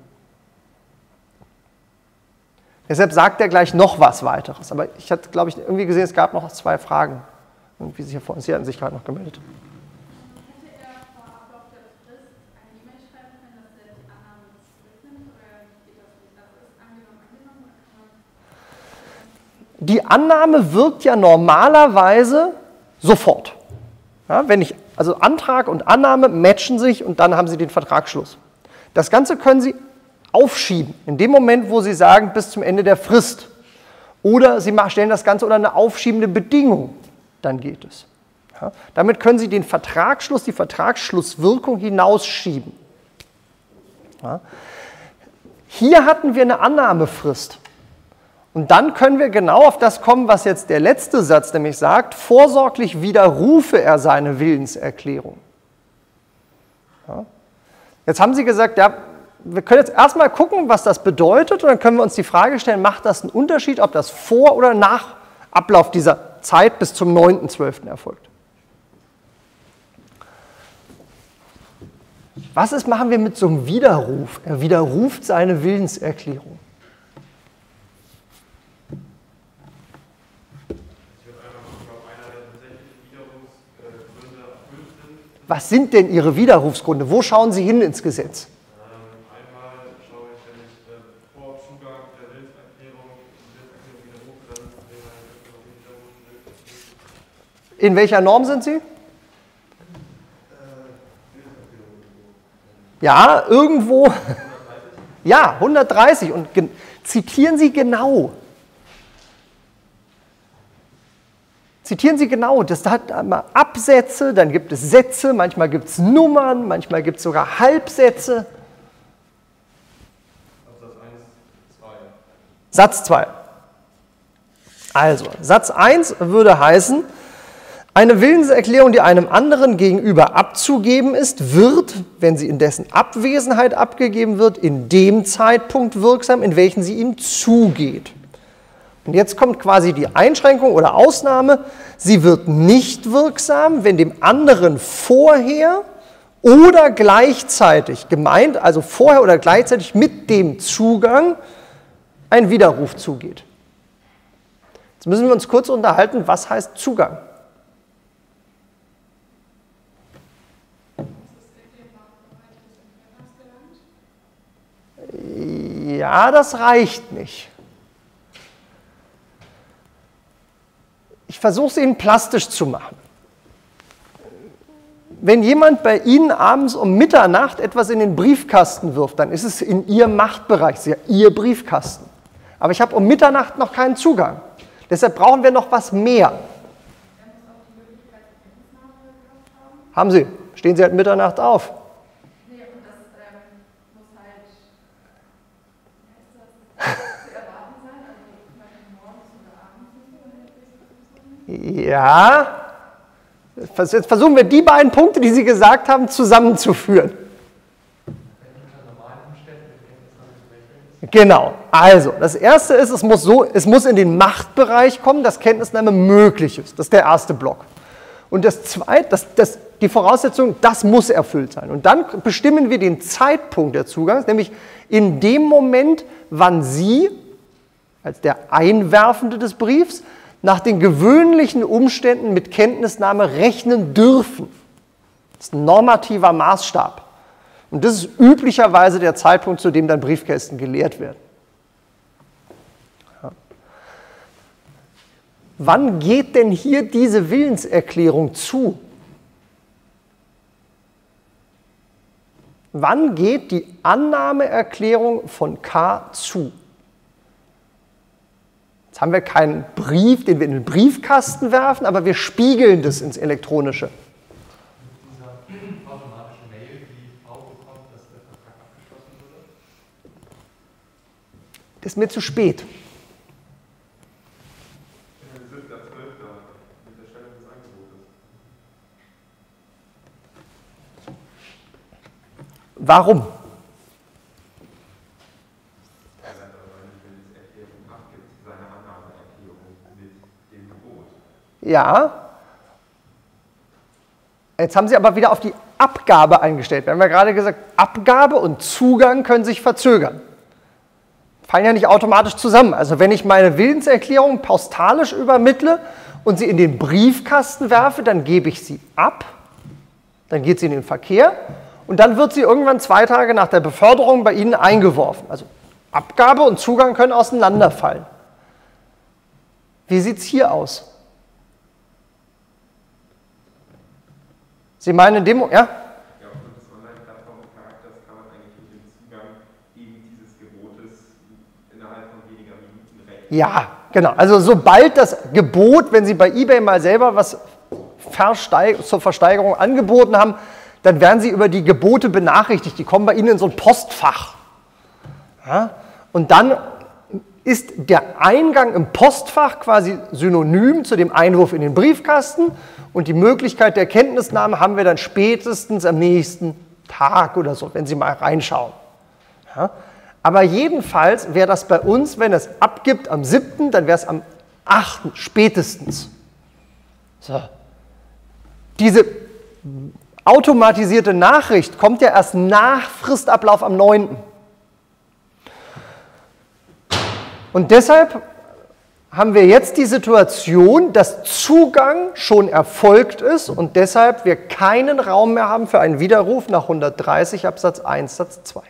A: Deshalb sagt er gleich noch was weiteres. Aber ich hatte, glaube ich, irgendwie gesehen, es gab noch 2 Fragen. Und wie Sie hier vor uns, Sie hatten sich gerade noch gemeldet.
D: Hätte er vor Ablauf der Frist eine E-Mail schreiben können, dass er die Annahme zurücknimmt? Oder geht das nicht? Also ist angenommen, oder kann man...
A: Die Annahme wirkt ja normalerweise sofort. Ja, also Antrag und Annahme matchen sich und dann haben Sie den Vertragsschluss. Das Ganze können Sie aufschieben, in dem Moment, wo Sie sagen, bis zum Ende der Frist. Oder Sie stellen das Ganze unter eine aufschiebende Bedingung, dann geht es. Ja, damit können Sie den Vertragsschluss, die Vertragsschlusswirkung hinausschieben. Ja. Hier hatten wir eine Annahmefrist. Und dann können wir genau auf das kommen, was jetzt der letzte Satz nämlich sagt, vorsorglich widerrufe er seine Willenserklärung. Ja. Jetzt haben Sie gesagt, ja, wir können jetzt erstmal gucken, was das bedeutet und dann können wir uns die Frage stellen, macht das einen Unterschied, ob das vor oder nach Ablauf dieser Zeit bis zum 9.12. erfolgt? Machen wir mit so einem Widerruf? Er widerruft seine Willenserklärung. Was sind denn Ihre Widerrufsgründe? Wo schauen Sie hin ins Gesetz?
B: Einmal schaue ich, wenn ich vor Zugang der Willenserklärung widerrufe, dann
A: in welcher Norm sind Sie? Ja, irgendwo. Ja, 130. Und zitieren Sie genau. Zitieren Sie genau, das hat einmal Absätze, dann gibt es Sätze, manchmal gibt es Nummern, manchmal gibt es sogar Halbsätze. Satz 2. Also, Satz 1 würde heißen, eine Willenserklärung, die einem anderen gegenüber abzugeben ist, wird, wenn sie in dessen Abwesenheit abgegeben wird, in dem Zeitpunkt wirksam, in welchem sie ihm zugeht. Und jetzt kommt quasi die Einschränkung oder Ausnahme, sie wird nicht wirksam, wenn dem anderen vorher oder gleichzeitig gemeint, also vorher oder gleichzeitig mit dem Zugang, ein Widerruf zugeht. Jetzt müssen wir uns kurz unterhalten, was heißt Zugang? Ja, das reicht nicht. Ich versuche es Ihnen plastisch zu machen. Wenn jemand bei Ihnen abends um Mitternacht etwas in den Briefkasten wirft, dann ist es in Ihrem Machtbereich, Ihr Briefkasten. Aber ich habe um Mitternacht noch keinen Zugang. Deshalb brauchen wir noch was mehr. Haben Sie. Stehen Sie halt Mitternacht auf.
D: Nee, und das muss halt, zu erwarten sein, also morgens oder abends.
A: Ja. Jetzt versuchen wir die beiden Punkte, die Sie gesagt haben, zusammenzuführen. Genau. Also, das erste ist, es muss in den Machtbereich kommen, dass Kenntnisnahme möglich ist. Das ist der erste Block. Und das zweite, die Voraussetzung, das muss erfüllt sein. Und dann bestimmen wir den Zeitpunkt des Zugangs, nämlich in dem Moment, wann Sie, als der Einwerfende des Briefs, nach den gewöhnlichen Umständen mit Kenntnisnahme rechnen dürfen. Das ist ein normativer Maßstab. Und das ist üblicherweise der Zeitpunkt, zu dem dann Briefkästen geleert werden. Ja. Wann geht denn hier diese Willenserklärung zu? Wann geht die Annahmeerklärung von K zu? Jetzt haben wir keinen Brief, den wir in den Briefkasten werfen, aber wir spiegeln das ins Elektronische.
F: Diese automatische Mail, die auch bekommt, dass der Vertrag abgeschlossen wurde?
A: Das ist mir zu spät.
B: Wir sind der 12. mit der Stellung des Angebotes.
A: Warum? Ja. Jetzt haben Sie aber wieder auf die Abgabe eingestellt. Wir haben ja gerade gesagt, Abgabe und Zugang können sich verzögern. Fallen ja nicht automatisch zusammen. Also wenn ich meine Willenserklärung postalisch übermittle und sie in den Briefkasten werfe, dann gebe ich sie ab, dann geht sie in den Verkehr und dann wird sie irgendwann 2 Tage nach der Beförderung bei Ihnen eingeworfen. Also Abgabe und Zugang können auseinanderfallen. Wie sieht es hier aus? Sie meinen in dem Moment, ja?
B: Ja, aufgrund des Online-Plattform-Charakters kann man eigentlich mit dem Zugang eben dieses Gebotes innerhalb von weniger Minuten rechnen.
A: Ja, genau. Also sobald das Gebot, wenn Sie bei eBay mal selber was zur Versteigerung angeboten haben, dann werden Sie über die Gebote benachrichtigt. Die kommen bei Ihnen in so ein Postfach. Ja? Und dann ist der Eingang im Postfach quasi synonym zu dem Einwurf in den Briefkasten und die Möglichkeit der Kenntnisnahme haben wir dann spätestens am nächsten Tag oder so, wenn Sie mal reinschauen. Ja? Aber jedenfalls wäre das bei uns, wenn es abgibt am 7., dann wäre es am 8. spätestens. So. Diese automatisierte Nachricht kommt ja erst nach Fristablauf am 9. Und deshalb haben wir jetzt die Situation, dass Zugang schon erfolgt ist und deshalb wir keinen Raum mehr haben für einen Widerruf nach 130 Absatz 1 Satz 2.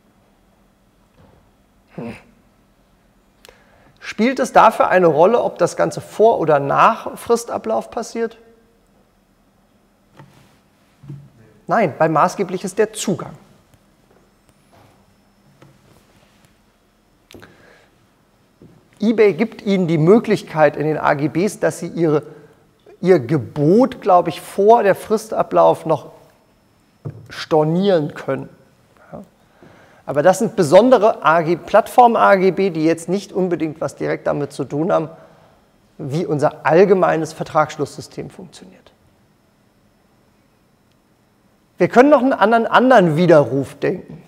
A: Spielt es dafür eine Rolle, ob das Ganze vor oder nach Fristablauf passiert? Nein, weil maßgeblich ist der Zugang. eBay gibt Ihnen die Möglichkeit in den AGBs, dass Sie Ihr Gebot, glaube ich, vor der Fristablauf noch stornieren können. Ja. Aber das sind besondere Plattform-AGB, die jetzt nicht unbedingt was direkt damit zu tun haben, wie unser allgemeines Vertragsschlusssystem funktioniert. Wir können noch an einen anderen Widerruf denken.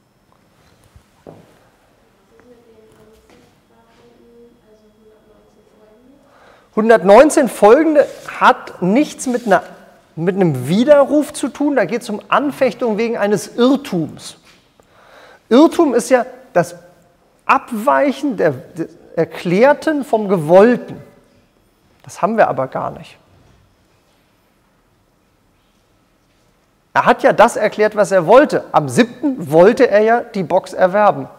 A: 119 folgende hat nichts mit einem Widerruf zu tun, da geht es um Anfechtung wegen eines Irrtums. Irrtum ist ja das Abweichen des Erklärten vom Gewollten. Das haben wir aber gar nicht. Er hat ja das erklärt, was er wollte. Am 7. wollte er ja die Box erwerben.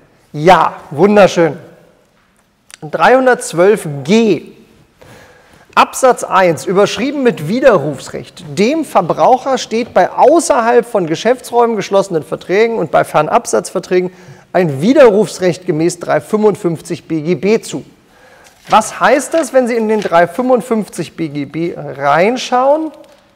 A: Ja, wunderschön. 312g. Absatz 1, überschrieben mit Widerrufsrecht. Dem Verbraucher steht bei außerhalb von Geschäftsräumen geschlossenen Verträgen und bei Fernabsatzverträgen ein Widerrufsrecht gemäß 355 BGB zu. Was heißt das, wenn Sie in den 355 BGB reinschauen?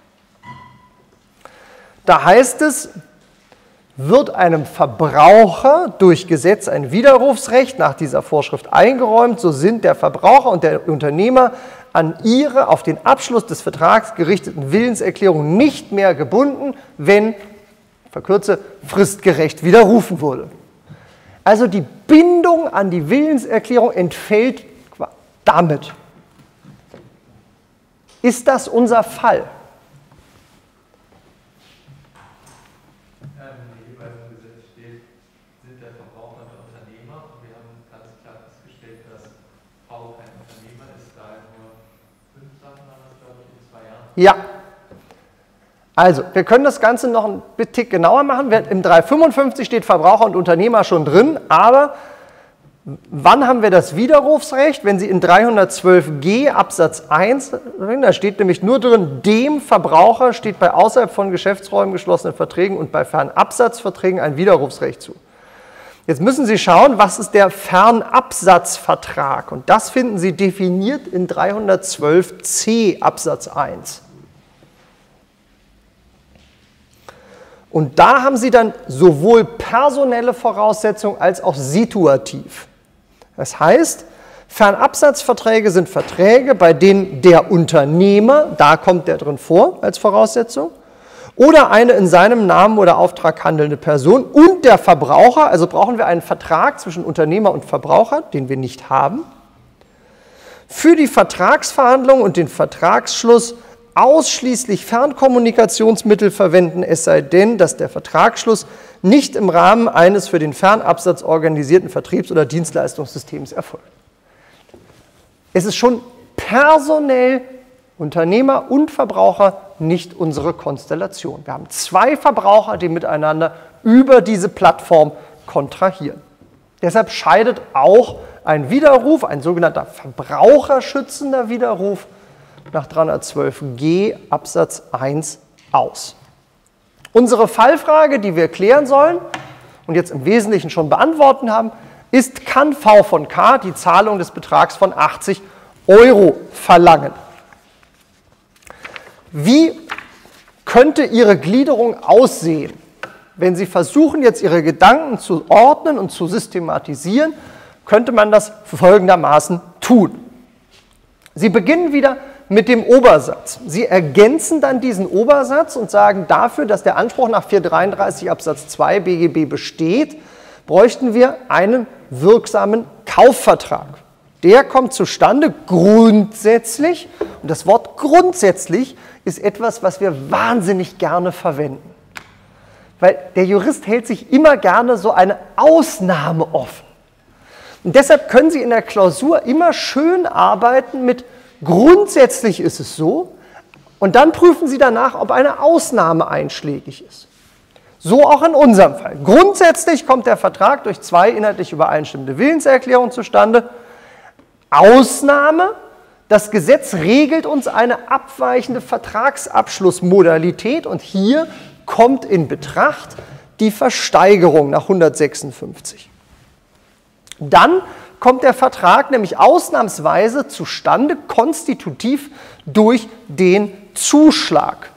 A: Da heißt es, wird einem Verbraucher durch Gesetz ein Widerrufsrecht nach dieser Vorschrift eingeräumt, so sind der Verbraucher und der Unternehmer an ihre auf den Abschluss des Vertrags gerichteten Willenserklärungen nicht mehr gebunden, wenn, verkürze, fristgerecht widerrufen wurde. Also die Bindung an die Willenserklärung entfällt damit. Ist das unser Fall?
F: Jeweils im Gesetz steht, sind der Verbraucher und der Unternehmer. Und wir haben ganz klar festgestellt, dass V kein Unternehmer ist, da nur 5 Sachen waren das, glaube ich, in 2 Jahren.
A: Ja. Also, wir können das Ganze noch ein Tick genauer machen. Im 355 steht Verbraucher und Unternehmer schon drin, aber wann haben wir das Widerrufsrecht? Wenn Sie in 312g Absatz 1, da steht nämlich nur drin, dem Verbraucher steht bei außerhalb von Geschäftsräumen geschlossenen Verträgen und bei Fernabsatzverträgen ein Widerrufsrecht zu. Jetzt müssen Sie schauen, was ist der Fernabsatzvertrag? Und das finden Sie definiert in 312c Absatz 1. Und da haben Sie dann sowohl personelle Voraussetzungen als auch situativ. Das heißt, Fernabsatzverträge sind Verträge, bei denen der Unternehmer, da kommt der drin vor als Voraussetzung, oder eine in seinem Namen oder Auftrag handelnde Person und der Verbraucher, also brauchen wir einen Vertrag zwischen Unternehmer und Verbraucher, den wir nicht haben, für die Vertragsverhandlung und den Vertragsschluss ausschließlich Fernkommunikationsmittel verwenden, es sei denn, dass der Vertragsschluss nicht im Rahmen eines für den Fernabsatz organisierten Vertriebs- oder Dienstleistungssystems erfolgt. Es ist schon personell Unternehmer und Verbraucher nicht unsere Konstellation. Wir haben 2 Verbraucher, die miteinander über diese Plattform kontrahieren. Deshalb scheidet auch ein Widerruf, ein sogenannter verbraucherschützender Widerruf, nach 312g Absatz 1 aus. Unsere Fallfrage, die wir klären sollen und jetzt im Wesentlichen schon beantworten haben, ist, kann V von K die Zahlung des Betrags von 80 € verlangen? Wie könnte Ihre Gliederung aussehen, wenn Sie versuchen, jetzt Ihre Gedanken zu ordnen und zu systematisieren, könnte man das folgendermaßen tun. Sie beginnen wieder mit dem Obersatz. Sie ergänzen dann diesen Obersatz und sagen, dafür, dass der Anspruch nach 433 Absatz 2 BGB besteht, bräuchten wir einen wirksamen Kaufvertrag. Der kommt zustande grundsätzlich, und das Wort grundsätzlich ist etwas, was wir wahnsinnig gerne verwenden. Weil der Jurist hält sich immer gerne so eine Ausnahme offen. Und deshalb können Sie in der Klausur immer schön arbeiten mit grundsätzlich ist es so, und dann prüfen Sie danach, ob eine Ausnahme einschlägig ist. So auch in unserem Fall. Grundsätzlich kommt der Vertrag durch 2 inhaltlich übereinstimmende Willenserklärungen zustande. Ausnahme, das Gesetz regelt uns eine abweichende Vertragsabschlussmodalität und hier kommt in Betracht die Versteigerung nach 156. Dann kommt der Vertrag nämlich ausnahmsweise zustande, konstitutiv durch den Zuschlag.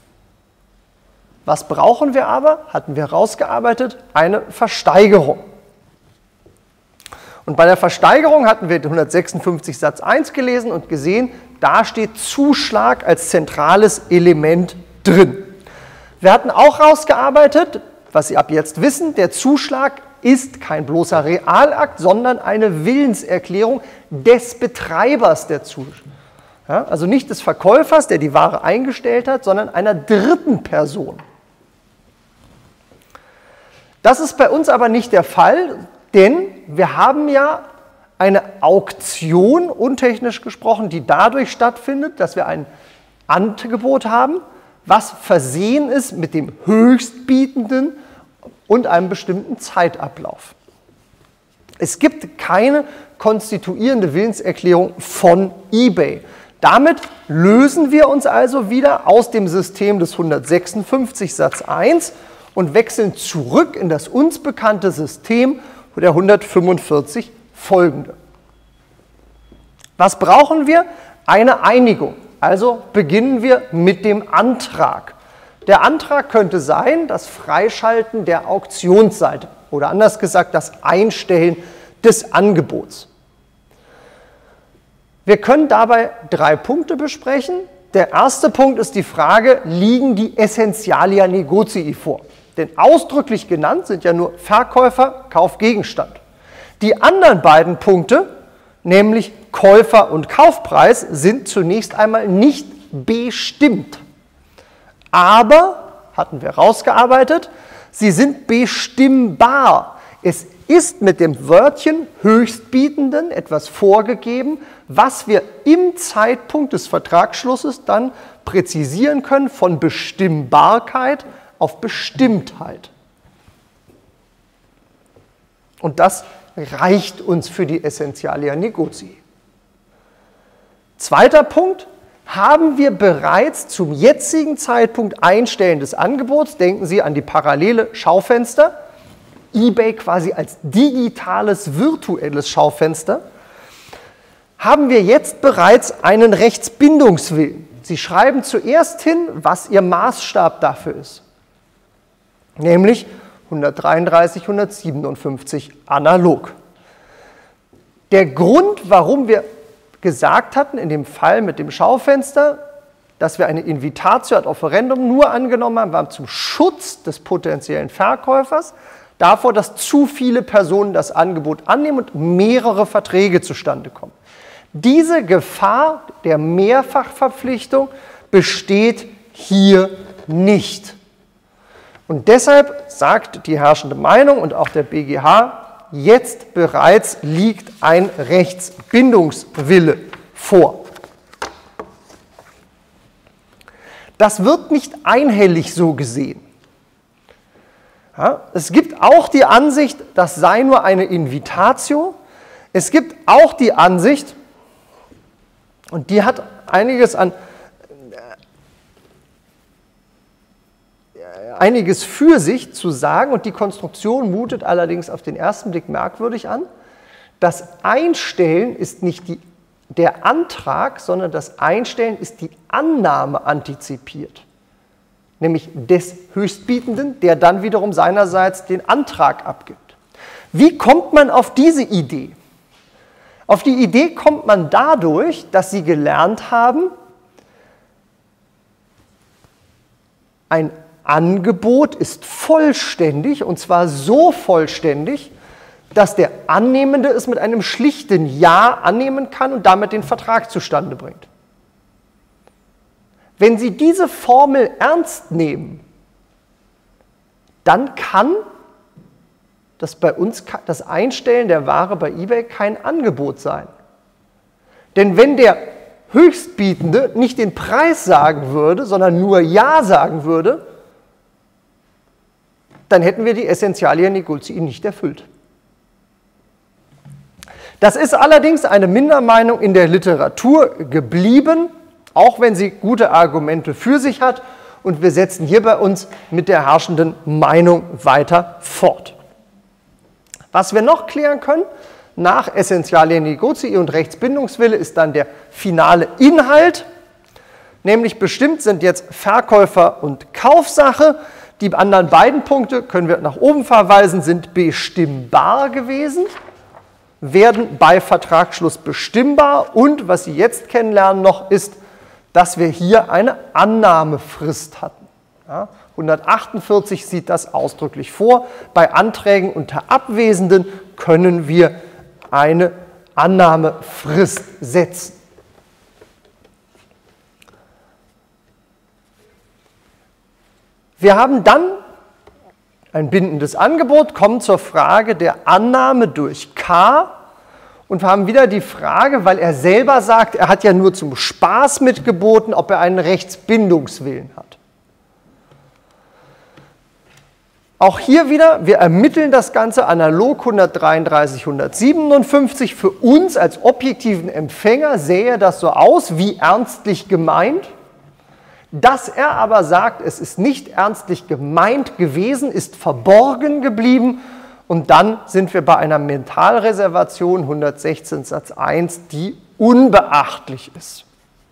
A: Was brauchen wir aber? Hatten wir herausgearbeitet, eine Versteigerung. Und bei der Versteigerung hatten wir 156 Satz 1 gelesen und gesehen, da steht Zuschlag als zentrales Element drin. Wir hatten auch herausgearbeitet, was Sie ab jetzt wissen, der Zuschlag ist kein bloßer Realakt, sondern eine Willenserklärung des Betreibers der Zuschlag. Ja, also nicht des Verkäufers, der die Ware eingestellt hat, sondern einer dritten Person. Das ist bei uns aber nicht der Fall, denn wir haben ja eine Auktion, untechnisch gesprochen, die dadurch stattfindet, dass wir ein Angebot haben, was versehen ist mit dem Höchstbietenden und einem bestimmten Zeitablauf. Es gibt keine konstituierende Willenserklärung von eBay. Damit lösen wir uns also wieder aus dem System des 156 Satz 1 und wechseln zurück in das uns bekannte System der 145 folgende. Was brauchen wir? Eine Einigung. Also beginnen wir mit dem Antrag. Der Antrag könnte sein, das Freischalten der Auktionsseite oder anders gesagt das Einstellen des Angebots. Wir können dabei 3 Punkte besprechen. Der erste Punkt ist die Frage, liegen die Essentialia negotii vor? Denn ausdrücklich genannt sind ja nur Verkäufer, Kaufgegenstand. Die anderen beiden Punkte, nämlich Käufer und Kaufpreis, sind zunächst einmal nicht bestimmt. Aber, hatten wir rausgearbeitet, sie sind bestimmbar. Es ist mit dem Wörtchen Höchstbietenden etwas vorgegeben, was wir im Zeitpunkt des Vertragsschlusses dann präzisieren können von Bestimmbarkeit auf Bestimmtheit. Und das reicht uns für die Essentialia negotii. Zweiter Punkt, haben wir bereits zum jetzigen Zeitpunkt Einstellen des Angebots, denken Sie an die parallele Schaufenster, eBay quasi als digitales, virtuelles Schaufenster, haben wir jetzt bereits einen Rechtsbindungswillen. Sie schreiben zuerst hin, was Ihr Maßstab dafür ist, nämlich 133, 157 analog. Der Grund, warum wir gesagt hatten, in dem Fall mit dem Schaufenster, dass wir eine Invitatio ad offerendum nur angenommen haben, war zum Schutz des potenziellen Verkäufers, davor, dass zu viele Personen das Angebot annehmen und mehrere Verträge zustande kommen. Diese Gefahr der Mehrfachverpflichtung besteht hier nicht. Und deshalb sagt die herrschende Meinung und auch der BGH, jetzt bereits liegt ein Rechtsbindungswille vor. Das wird nicht einhellig so gesehen. Ja, es gibt auch die Ansicht, das sei nur eine Invitatio. Es gibt auch die Ansicht, und die hat einiges für sich zu sagen, und die Konstruktion mutet allerdings auf den ersten Blick merkwürdig an. Das Einstellen ist nicht der Antrag, sondern das Einstellen ist die Annahme antizipiert. Nämlich des Höchstbietenden, der dann wiederum seinerseits den Antrag abgibt. Wie kommt man auf diese Idee? Auf die Idee kommt man dadurch, dass Sie gelernt haben, ein Angebot ist vollständig, und zwar so vollständig, dass der Annehmende es mit einem schlichten Ja annehmen kann und damit den Vertrag zustande bringt. Wenn Sie diese Formel ernst nehmen, dann kann das bei uns das Einstellen der Ware bei eBay kein Angebot sein. Denn wenn der Höchstbietende nicht den Preis sagen würde, sondern nur Ja sagen würde, dann hätten wir die Essentialia negotii nicht erfüllt. Das ist allerdings eine Mindermeinung in der Literatur geblieben, auch wenn sie gute Argumente für sich hat, und wir setzen hier bei uns mit der herrschenden Meinung weiter fort. Was wir noch klären können, nach Essentialia negotii und Rechtsbindungswille ist dann der finale Inhalt, nämlich bestimmt sind jetzt Verkäufer und Kaufsache. Die anderen beiden Punkte, können wir nach oben verweisen, sind bestimmbar gewesen, werden bei Vertragsschluss bestimmbar, und was Sie jetzt kennenlernen noch ist, dass wir hier eine Annahmefrist hatten. Ja, 148 sieht das ausdrücklich vor. Bei Anträgen unter Abwesenden können wir eine Annahmefrist setzen. Wir haben dann ein bindendes Angebot, kommen zur Frage der Annahme durch K, und wir haben wieder die Frage, weil er selber sagt, er hat ja nur zum Spaß mitgeboten, ob er einen Rechtsbindungswillen hat. Auch hier wieder, wir ermitteln das Ganze analog 133, 157. Für uns als objektiven Empfänger sähe das so aus, wie ernstlich gemeint. Dass er aber sagt, es ist nicht ernstlich gemeint gewesen, ist verborgen geblieben. Und dann sind wir bei einer Mentalreservation 116 Satz 1, die unbeachtlich ist.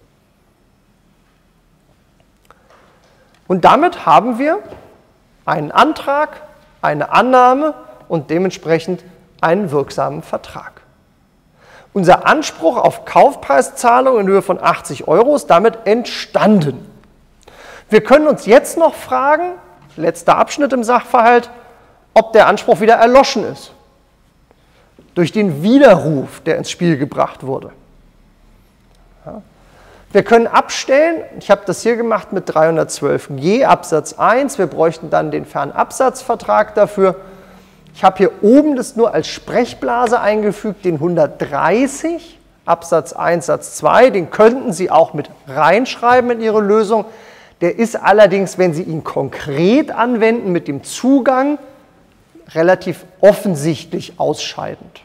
A: Und damit haben wir einen Antrag, eine Annahme und dementsprechend einen wirksamen Vertrag. Unser Anspruch auf Kaufpreiszahlung in Höhe von 80 € ist damit entstanden. Wir können uns jetzt noch fragen, letzter Abschnitt im Sachverhalt, ob der Anspruch wieder erloschen ist. Durch den Widerruf, der ins Spiel gebracht wurde. Ja. Wir können abstellen, ich habe das hier gemacht mit 312g Absatz 1, wir bräuchten dann den Fernabsatzvertrag dafür. Ich habe hier oben das nur als Sprechblase eingefügt, den 130 Absatz 1 Satz 2, den könnten Sie auch mit reinschreiben in Ihre Lösung. Der ist allerdings, wenn Sie ihn konkret anwenden mit dem Zugang, relativ offensichtlich ausscheidend.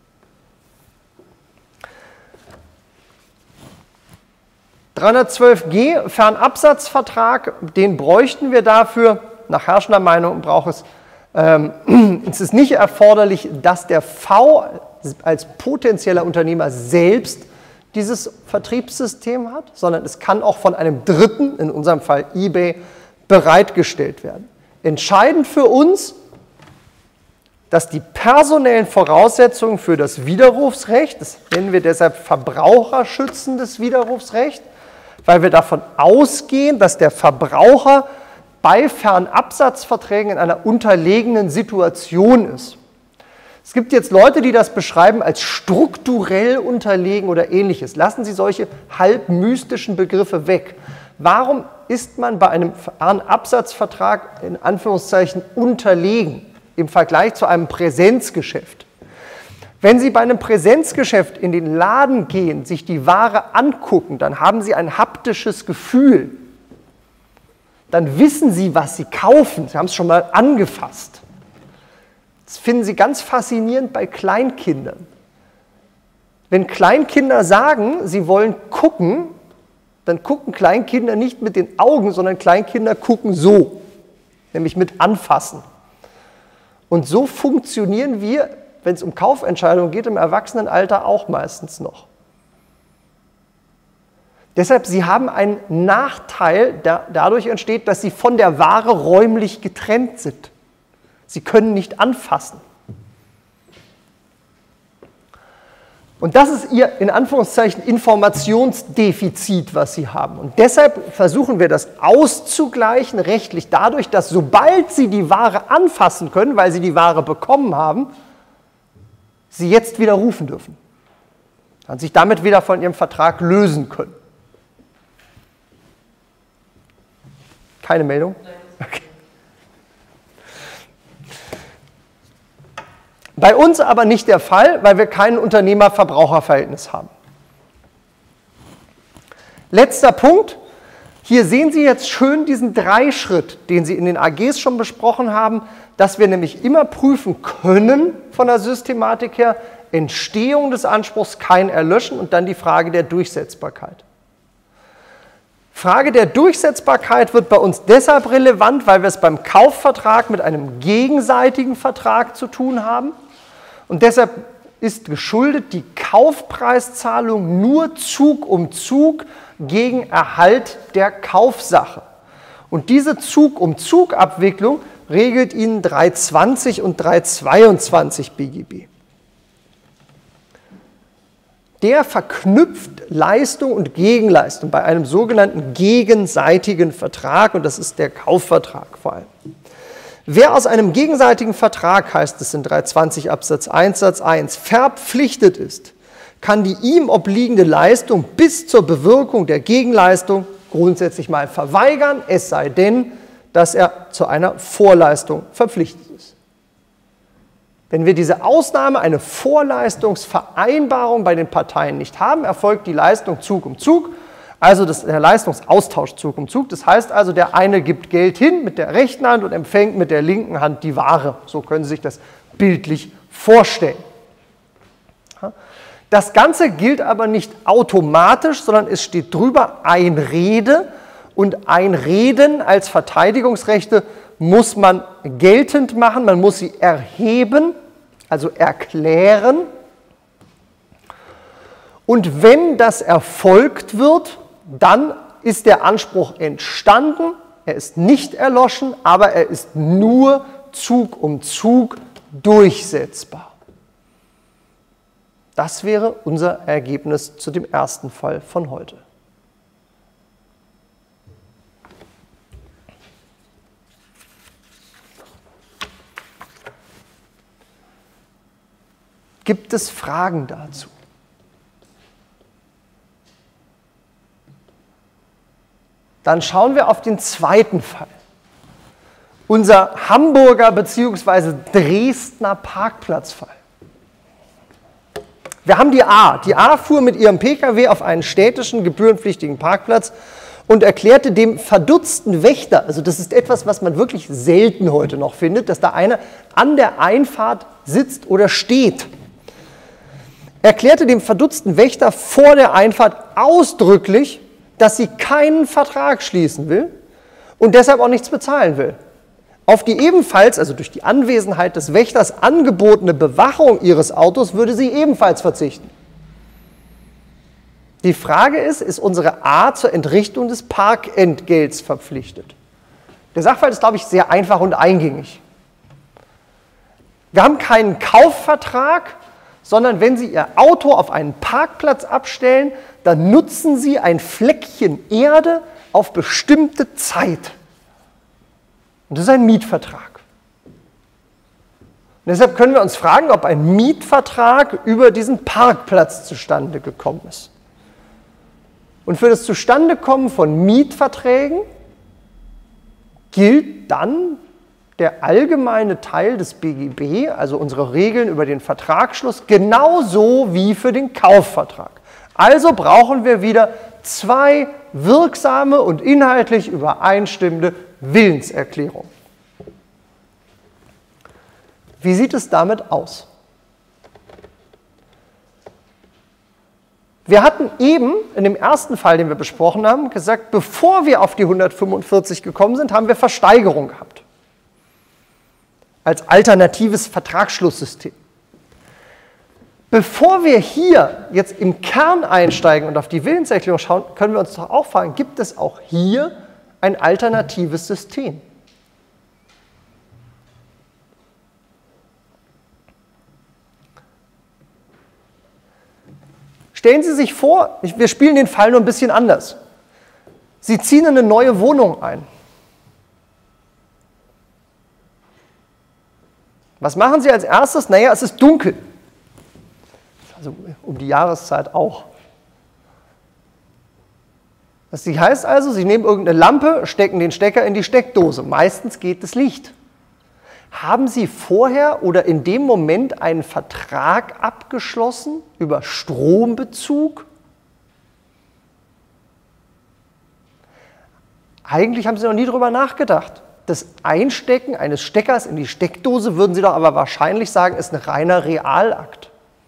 A: (312g) Fernabsatzvertrag, den bräuchten wir dafür. Nach herrschender Meinung braucht es ist nicht erforderlich, dass der V als potenzieller Unternehmer selbst dieses Vertriebssystem hat, sondern es kann auch von einem Dritten, in unserem Fall eBay, bereitgestellt werden. Entscheidend für uns, dass die personellen Voraussetzungen für das Widerrufsrecht, das nennen wir deshalb verbraucherschützendes Widerrufsrecht, weil wir davon ausgehen, dass der Verbraucher bei Fernabsatzverträgen in einer unterlegenen Situation ist. Es gibt jetzt Leute, die das beschreiben als strukturell unterlegen oder ähnliches. Lassen Sie solche halb mystischen Begriffe weg. Warum ist man bei einem Fernabsatzvertrag in Anführungszeichen unterlegen im Vergleich zu einem Präsenzgeschäft? Wenn Sie bei einem Präsenzgeschäft in den Laden gehen, sich die Ware angucken, dann haben Sie ein haptisches Gefühl. Dann wissen Sie, was Sie kaufen. Sie haben es schon mal angefasst. Das finden Sie ganz faszinierend bei Kleinkindern. Wenn Kleinkinder sagen, sie wollen gucken, dann gucken Kleinkinder nicht mit den Augen, sondern Kleinkinder gucken so, nämlich mit Anfassen. Und so funktionieren wir, wenn es um Kaufentscheidungen geht, im Erwachsenenalter auch meistens noch. Deshalb, Sie haben einen Nachteil, der dadurch entsteht, dass Sie von der Ware räumlich getrennt sind. Sie können nicht anfassen. Und das ist Ihr, in Anführungszeichen, Informationsdefizit, was Sie haben. Und deshalb versuchen wir das auszugleichen, rechtlich dadurch, dass sobald Sie die Ware anfassen können, weil Sie die Ware bekommen haben, Sie jetzt widerrufen dürfen. Und sich damit wieder von Ihrem Vertrag lösen können. Keine Meldung? Okay. Bei uns aber nicht der Fall, weil wir kein Unternehmer-Verbraucher-Verhältnis haben. Letzter Punkt. Hier sehen Sie jetzt schön diesen Dreischritt, den Sie in den AGs schon besprochen haben, dass wir nämlich immer prüfen können von der Systematik her, Entstehung des Anspruchs, kein Erlöschen und dann die Frage der Durchsetzbarkeit. Frage der Durchsetzbarkeit wird bei uns deshalb relevant, weil wir es beim Kaufvertrag mit einem gegenseitigen Vertrag zu tun haben. Und deshalb ist geschuldet die Kaufpreiszahlung nur Zug um Zug gegen Erhalt der Kaufsache. Und diese Zug-um-Zug-Abwicklung regelt Ihnen 320 und 322 BGB. Der verknüpft Leistung und Gegenleistung bei einem sogenannten gegenseitigen Vertrag, und das ist der Kaufvertrag vor allem. Wer aus einem gegenseitigen Vertrag, heißt es in 320 Absatz 1 Satz 1, verpflichtet ist, kann die ihm obliegende Leistung bis zur Bewirkung der Gegenleistung grundsätzlich mal verweigern, es sei denn, dass er zu einer Vorleistung verpflichtet ist. Wenn wir diese Ausnahme, eine Vorleistungsvereinbarung bei den Parteien nicht haben, erfolgt die Leistung Zug um Zug. Also der Leistungsaustausch Zug um Zug. Das heißt also, der eine gibt Geld hin mit der rechten Hand und empfängt mit der linken Hand die Ware. So können Sie sich das bildlich vorstellen. Das Ganze gilt aber nicht automatisch, sondern es steht drüber Einrede. Und Einreden als Verteidigungsrechte muss man geltend machen, man muss sie erheben, also erklären. Und wenn das erfolgt wird, dann ist der Anspruch entstanden, er ist nicht erloschen, aber er ist nur Zug um Zug durchsetzbar. Das wäre unser Ergebnis zu dem ersten Fall von heute. Gibt es Fragen dazu? Dann schauen wir auf den zweiten Fall. Unser Hamburger bzw. Dresdner Parkplatzfall. Wir haben die A. Die A fuhr mit ihrem Pkw auf einen städtischen, gebührenpflichtigen Parkplatz und erklärte dem verdutzten Wächter, also das ist etwas, was man wirklich selten heute noch findet, dass da einer an der Einfahrt sitzt oder steht, erklärte dem verdutzten Wächter vor der Einfahrt ausdrücklich, dass sie keinen Vertrag schließen will und deshalb auch nichts bezahlen will. Auf die ebenfalls, also durch die Anwesenheit des Wächters, angebotene Bewachung ihres Autos würde sie ebenfalls verzichten. Die Frage ist unsere A zur Entrichtung des Parkentgelts verpflichtet? Der Sachverhalt ist, glaube ich, sehr einfach und eingängig. Wir haben keinen Kaufvertrag, sondern wenn Sie Ihr Auto auf einen Parkplatz abstellen, dann nutzen Sie ein Fleckchen Erde auf bestimmte Zeit. Und das ist ein Mietvertrag. Und deshalb können wir uns fragen, ob ein Mietvertrag über diesen Parkplatz zustande gekommen ist. Und für das Zustandekommen von Mietverträgen gilt dann der allgemeine Teil des BGB, also unsere Regeln über den Vertragsschluss, genauso wie für den Kaufvertrag. Also brauchen wir wieder zwei wirksame und inhaltlich übereinstimmende Willenserklärungen. Wie sieht es damit aus? Wir hatten eben in dem ersten Fall, den wir besprochen haben, gesagt, bevor wir auf die 145 gekommen sind, haben wir Versteigerung gehabt. Als alternatives Vertragsschlusssystem. Bevor wir hier jetzt im Kern einsteigen und auf die Willenserklärung schauen, können wir uns doch auch fragen, gibt es auch hier ein alternatives System? Stellen Sie sich vor, wir spielen den Fall nur ein bisschen anders. Sie ziehen in eine neue Wohnung ein. Was machen Sie als erstes? Naja, es ist dunkel. Also um die Jahreszeit auch. Das heißt also, Sie nehmen irgendeine Lampe, stecken den Stecker in die Steckdose. Meistens geht das Licht. Haben Sie vorher oder in dem Moment einen Vertrag abgeschlossen über Strombezug? Eigentlich haben Sie noch nie darüber nachgedacht. Das Einstecken eines Steckers in die Steckdose, würden Sie doch aber wahrscheinlich sagen, ist ein reiner Realakt.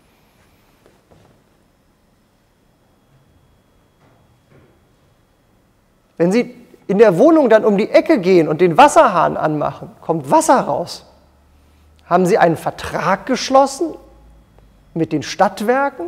A: Wenn Sie in der Wohnung dann um die Ecke gehen und den Wasserhahn anmachen, kommt Wasser raus. Haben Sie einen Vertrag geschlossen mit den Stadtwerken?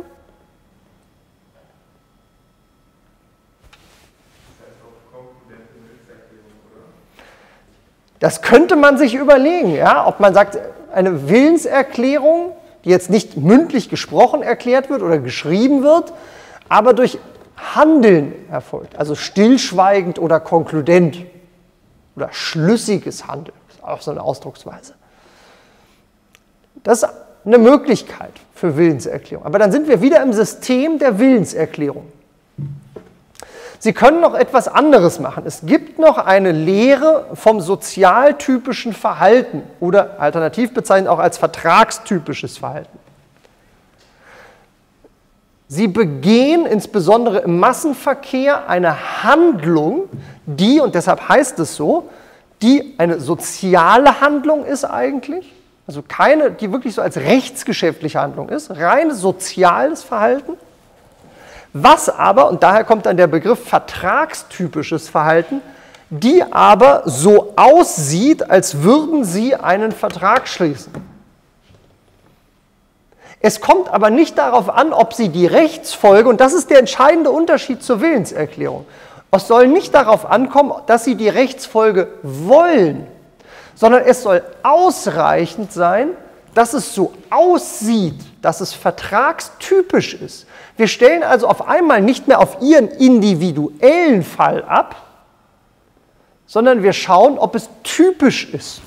A: Das könnte man sich überlegen, ja? Ob man sagt, eine Willenserklärung, die jetzt nicht mündlich gesprochen erklärt wird oder geschrieben wird, aber durch Handeln erfolgt, also stillschweigend oder konkludent oder schlüssiges Handeln, ist auch so eine Ausdrucksweise. Das ist eine Möglichkeit für Willenserklärung. Aber dann sind wir wieder im System der Willenserklärung. Sie können noch etwas anderes machen. Es gibt noch eine Lehre vom sozialtypischen Verhalten oder alternativ bezeichnet auch als vertragstypisches Verhalten. Sie begehen insbesondere im Massenverkehr eine Handlung, die, und deshalb heißt es so, die eine soziale Handlung ist eigentlich, also keine, die wirklich so als rechtsgeschäftliche Handlung ist, rein soziales Verhalten, was aber, und daher kommt dann der Begriff vertragstypisches Verhalten, die aber so aussieht, als würden sie einen Vertrag schließen. Es kommt aber nicht darauf an, ob sie die Rechtsfolge, und das ist der entscheidende Unterschied zur Willenserklärung, es soll nicht darauf ankommen, dass sie die Rechtsfolge wollen, sondern es soll ausreichend sein, dass es so aussieht, dass es vertragstypisch ist. Wir stellen also auf einmal nicht mehr auf ihren individuellen Fall ab, sondern wir schauen, ob es typisch ist.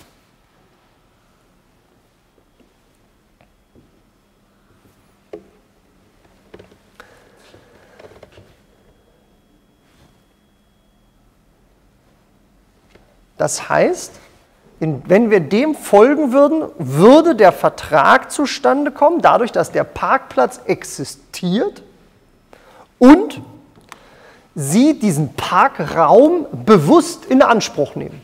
A: Das heißt, wenn wir dem folgen würden, würde der Vertrag zustande kommen, dadurch, dass der Parkplatz existiert und Sie diesen Parkraum bewusst in Anspruch nehmen.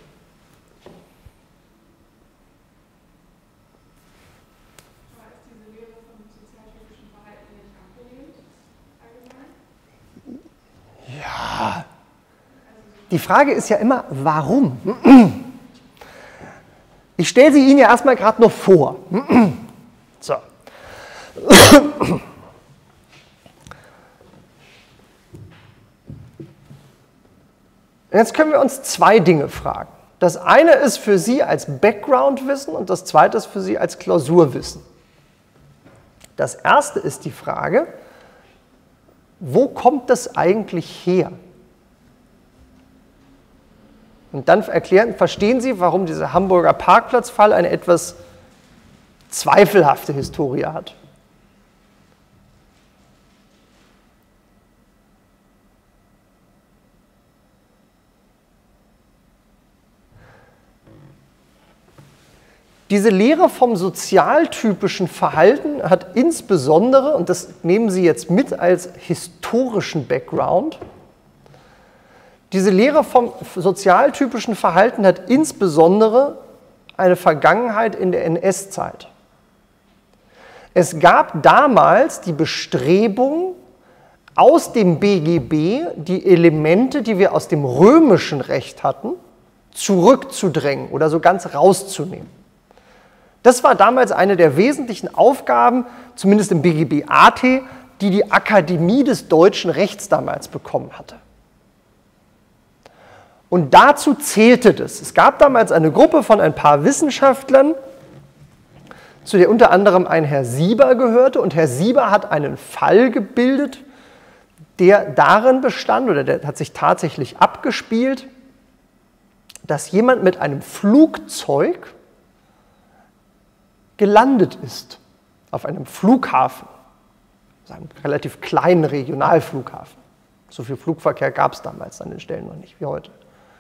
D: Aber ist diese Lehre vom sozialtypischen Verhalten nicht abgelehnt, allgemein?
A: Ja. Die Frage ist ja immer, warum? Ich stelle sie Ihnen ja erstmal gerade nur vor. So. Jetzt können wir uns zwei Dinge fragen. Das eine ist für Sie als Background-Wissen und das zweite ist für Sie als Klausurwissen. Das erste ist die Frage, wo kommt das eigentlich her? Und dann verstehen Sie, warum dieser Hamburger Parkplatzfall eine etwas zweifelhafte Historie hat. Diese Lehre vom sozialtypischen Verhalten hat insbesondere, und das nehmen Sie jetzt mit als historischen Background, diese Lehre vom sozialtypischen Verhalten hat insbesondere eine Vergangenheit in der NS-Zeit. Es gab damals die Bestrebung, aus dem BGB die Elemente, die wir aus dem römischen Recht hatten, zurückzudrängen oder so ganz rauszunehmen. Das war damals eine der wesentlichen Aufgaben, zumindest im BGB AT, die die Akademie des deutschen Rechts damals bekommen hatte. Und dazu zählte das. Es gab damals eine Gruppe von ein paar Wissenschaftlern, zu der unter anderem ein Herr Sieber gehörte. Und Herr Sieber hat einen Fall gebildet, der darin bestand, oder der hat sich tatsächlich abgespielt, dass jemand mit einem Flugzeug gelandet ist auf einem Flughafen, also einem relativ kleinen Regionalflughafen. So viel Flugverkehr gab es damals an den Stellen noch nicht wie heute.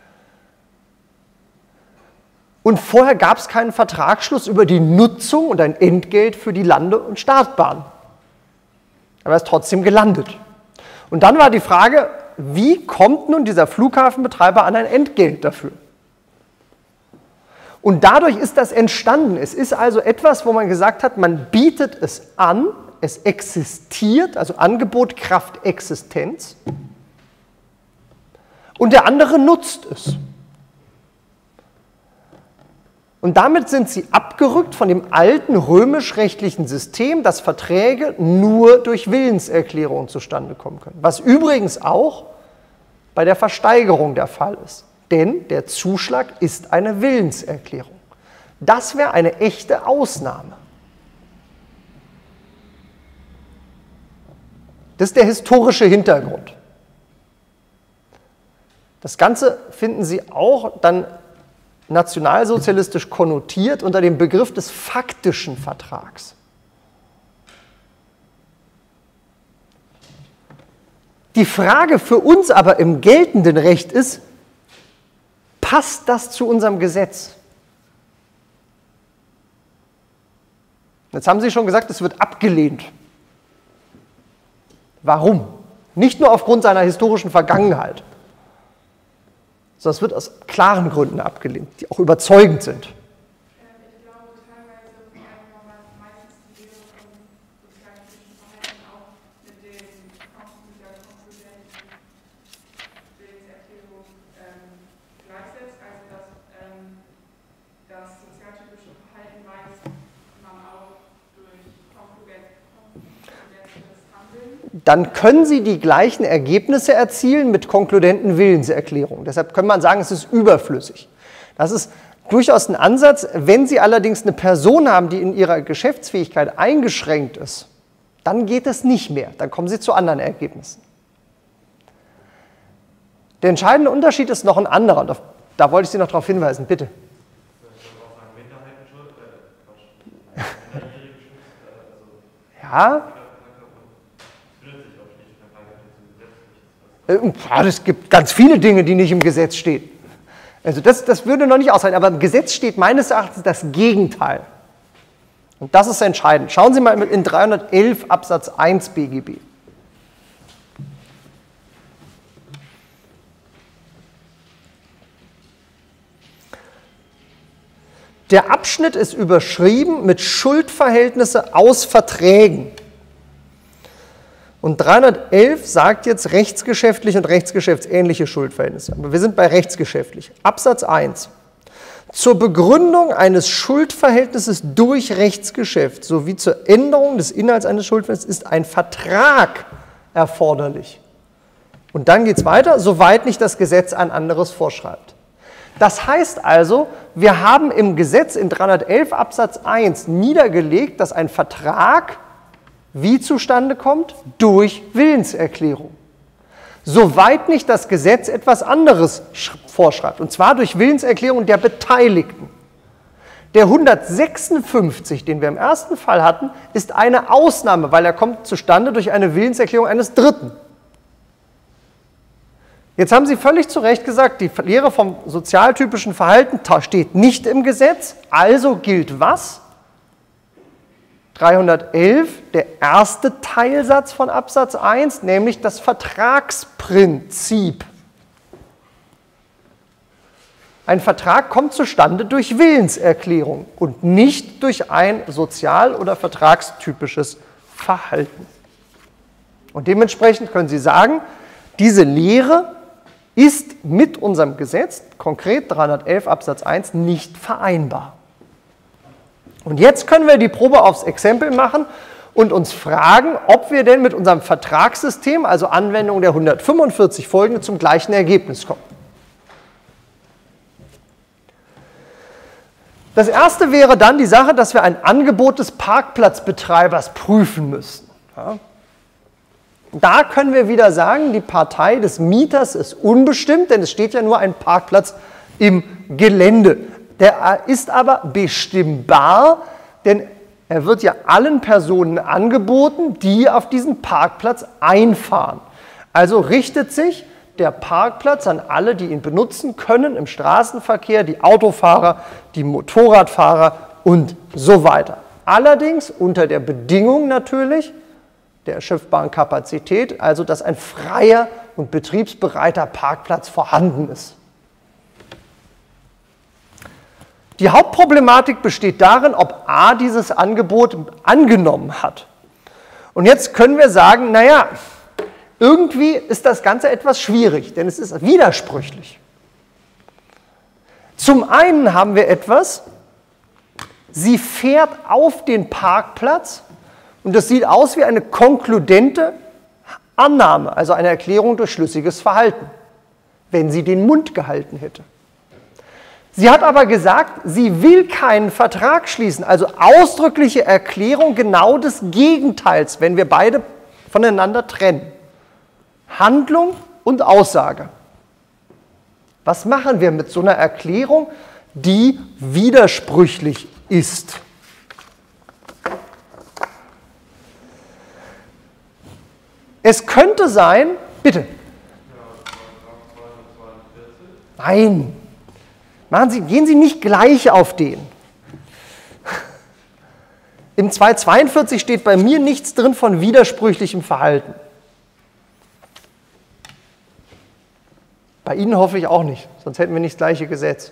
A: Und vorher gab es keinen Vertragsschluss über die Nutzung und ein Entgelt für die Lande- und Startbahn. Aber er ist trotzdem gelandet. Und dann war die Frage, wie kommt nun dieser Flughafenbetreiber an ein Entgelt dafür? Und dadurch ist das entstanden. Es ist also etwas, wo man gesagt hat, man bietet es an, es existiert, also Angebot Kraft Existenz, und der andere nutzt es. Und damit sind sie abgerückt von dem alten römisch-rechtlichen System, dass Verträge nur durch Willenserklärungen zustande kommen können. Was übrigens auch bei der Versteigerung der Fall ist. Denn der Zuschlag ist eine Willenserklärung. Das wäre eine echte Ausnahme. Das ist der historische Hintergrund. Das Ganze finden Sie auch dann nationalsozialistisch konnotiert unter dem Begriff des faktischen Vertrags. Die Frage für uns aber im geltenden Recht ist, passt das zu unserem Gesetz? Jetzt haben Sie schon gesagt, es wird abgelehnt. Warum? Nicht nur aufgrund seiner historischen Vergangenheit, sondern es wird aus klaren Gründen abgelehnt, die auch überzeugend sind.
D: Ich glaube teilweise, vor allem, weil man meistens die Lehre von sozialkritischen Verhalten auch mit der konkurrenten Willenserklärung gleichsetzt, also das sozialtypische Verhalten weiß man auch durch konkurrentes Handeln.
A: Dann können Sie die gleichen Ergebnisse erzielen mit konkludenten Willenserklärungen. Deshalb kann man sagen, es ist überflüssig. Das ist durchaus ein Ansatz. Wenn Sie allerdings eine Person haben, die in ihrer Geschäftsfähigkeit eingeschränkt ist, dann geht es nicht mehr. Dann kommen Sie zu anderen Ergebnissen. Der entscheidende Unterschied ist noch ein anderer. Und da wollte ich Sie noch darauf hinweisen. Bitte.
B: Ich würde auch sagen, Minderheitenschutz,
A: Ja. Es gibt ganz viele Dinge, die nicht im Gesetz stehen. Also das würde noch nicht ausreichen, aber im Gesetz steht meines Erachtens das Gegenteil. Und das ist entscheidend. Schauen Sie mal in 311 Absatz 1 BGB. Der Abschnitt ist überschrieben mit Schuldverhältnisse aus Verträgen. Und 311 sagt jetzt rechtsgeschäftliche und rechtsgeschäftsähnliche Schuldverhältnisse. Aber wir sind bei rechtsgeschäftlich. Absatz 1. Zur Begründung eines Schuldverhältnisses durch Rechtsgeschäft sowie zur Änderung des Inhalts eines Schuldverhältnisses ist ein Vertrag erforderlich. Und dann geht es weiter, soweit nicht das Gesetz ein anderes vorschreibt. Das heißt also, wir haben im Gesetz in 311 Absatz 1 niedergelegt, dass ein Vertrag wie zustande kommt? Durch Willenserklärung. Soweit nicht das Gesetz etwas anderes vorschreibt, und zwar durch Willenserklärung der Beteiligten. Der 156, den wir im ersten Fall hatten, ist eine Ausnahme, weil er kommt zustande durch eine Willenserklärung eines Dritten. Jetzt haben Sie völlig zu Recht gesagt, die Lehre vom sozialtypischen Verhalten steht nicht im Gesetz, also gilt was? 311, der erste Teilsatz von Absatz 1, nämlich das Vertragsprinzip. Ein Vertrag kommt zustande durch Willenserklärung und nicht durch ein sozial- oder vertragstypisches Verhalten. Und dementsprechend können Sie sagen, diese Lehre ist mit unserem Gesetz, konkret 311 Absatz 1, nicht vereinbar. Und jetzt können wir die Probe aufs Exempel machen und uns fragen, ob wir denn mit unserem Vertragssystem, also Anwendung der 145 folgende, zum gleichen Ergebnis kommen. Das erste wäre dann die Sache, dass wir ein Angebot des Parkplatzbetreibers prüfen müssten. Ja. Da können wir wieder sagen, die Partei des Mieters ist unbestimmt, denn es steht ja nur ein Parkplatz im Gelände. Der ist aber bestimmbar, denn er wird ja allen Personen angeboten, die auf diesen Parkplatz einfahren. Also richtet sich der Parkplatz an alle, die ihn benutzen können im Straßenverkehr, die Autofahrer, die Motorradfahrer und so weiter. Allerdings unter der Bedingung natürlich der erschöpfbaren Kapazität, also dass ein freier und betriebsbereiter Parkplatz vorhanden ist. Die Hauptproblematik besteht darin, ob A dieses Angebot angenommen hat. Und jetzt können wir sagen, naja, irgendwie ist das Ganze etwas schwierig, denn es ist widersprüchlich. Zum einen haben wir etwas, sie fährt auf den Parkplatz und das sieht aus wie eine konkludente Annahme, also eine Erklärung durch schlüssiges Verhalten, wenn sie den Mund gehalten hätte. Sie hat aber gesagt, sie will keinen Vertrag schließen, also ausdrückliche Erklärung genau des Gegenteils, wenn wir beide voneinander trennen. Handlung und Aussage. Was machen wir mit so einer Erklärung, die widersprüchlich ist? Es könnte sein, bitte. Nein. Gehen Sie nicht gleich auf den. Im 242 steht bei mir nichts drin von widersprüchlichem Verhalten. Bei Ihnen hoffe ich auch nicht, sonst hätten wir nicht das gleiche Gesetz.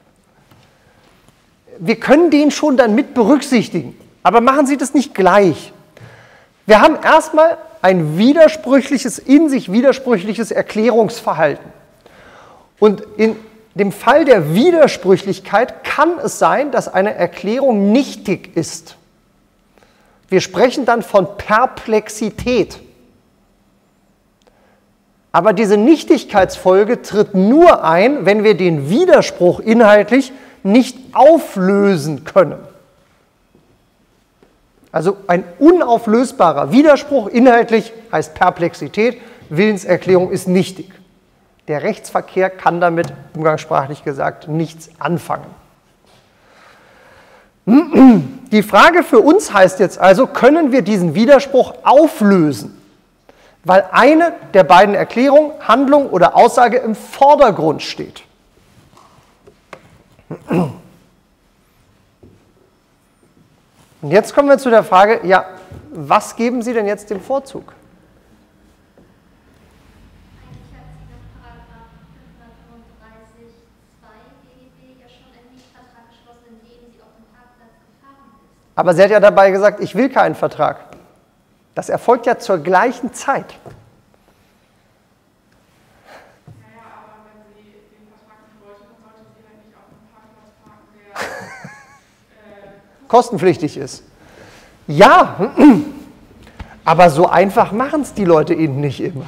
A: Wir können den schon dann mit berücksichtigen, aber machen Sie das nicht gleich. Wir haben erstmal ein widersprüchliches, in sich widersprüchliches Erklärungsverhalten. Und in dem Fall der Widersprüchlichkeit kann es sein, dass eine Erklärung nichtig ist. Wir sprechen dann von Perplexität. Aber diese Nichtigkeitsfolge tritt nur ein, wenn wir den Widerspruch inhaltlich nicht auflösen können. Also ein unauflösbarer Widerspruch inhaltlich heißt Perplexität, Willenserklärung ist nichtig. Der Rechtsverkehr kann damit, umgangssprachlich gesagt, nichts anfangen. Die Frage für uns heißt jetzt also, können wir diesen Widerspruch auflösen? Weil eine der beiden Erklärungen, Handlung oder Aussage im Vordergrund steht. Und jetzt kommen wir zu der Frage, ja, was geben Sie denn jetzt dem Vorzug?
C: Eigentlich hat sie nach § 535 BGB ja schon einen Mietvertrag geschlossen, in dem sie auf dem Parkplatz gefahren ist.
A: Aber sie hat ja dabei gesagt, ich will keinen Vertrag. Das erfolgt ja zur gleichen Zeit.
D: Naja, aber wenn sie den Vertrag nicht wollte, dann sollte sie halt nicht auf dem Parkplatz parken, der
A: Kostenpflichtig ist. Ja, aber so einfach machen es die Leute eben nicht immer.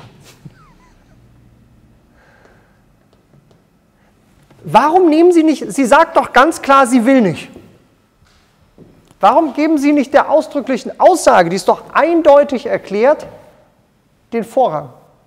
A: Warum nehmen Sie nicht, sie sagt doch ganz klar, sie will nicht. Warum geben Sie nicht der ausdrücklichen Aussage, die ist doch eindeutig erklärt, den Vorrang?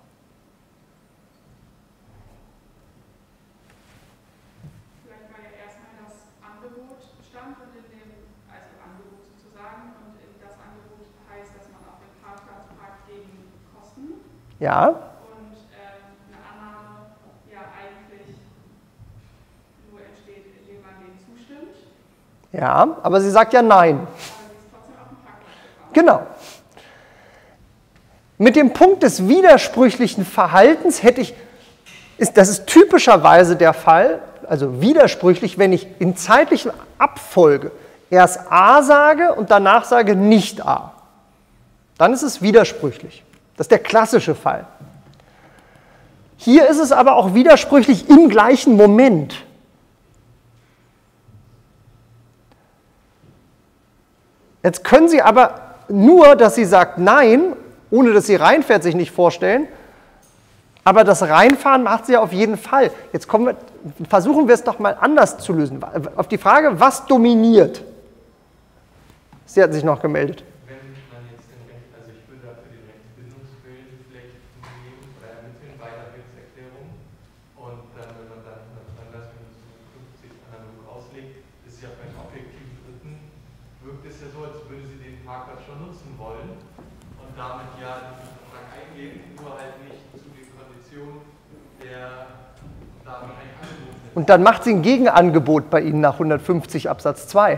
D: vielleicht weil ja erstmal das Angebot stand und in dem, also Angebot sozusagen, und in das Angebot heißt, dass man auf dem Parkplatz parkt gegen Kosten.
A: Ja,
D: Und eine Annahme ja eigentlich nur entsteht, indem man dem zustimmt,
A: ja, aber sie sagt ja nein.
D: aber sie ist trotzdem auf dem Parkplatz gefahren.
A: Genau. Mit dem Punkt des widersprüchlichen Verhaltens das ist typischerweise der Fall, also widersprüchlich, wenn ich in zeitlichen Abfolge erst A sage und danach sage nicht A. Dann ist es widersprüchlich. Das ist der klassische Fall. Hier ist es aber auch widersprüchlich im gleichen Moment. Jetzt können Sie aber nur, dass sie sagt Nein, ohne dass sie reinfährt, sich nicht vorstellen. Aber das Reinfahren macht sie ja auf jeden Fall. Jetzt versuchen wir es doch mal anders zu lösen. Auf die Frage, was dominiert? Sie hat sich noch gemeldet.
F: Wenn man jetzt den Recht, also ich würde dafür den Rechtsbindungswillen vielleicht nehmen oder ermitteln bei der Willenserklärung und dann, wenn man dann 132 analog auslegt, ist ja bei den objektiven Dritten, wirkt es ja so, als würde sie den Parkplatz schon nutzen wollen und damit ja den Vertrag eingehen, nur halt nicht zu den Konditionen, der damit eigentlich angeboten ist.
A: Und dann macht sie ein Gegenangebot bei Ihnen nach 150 Absatz 2.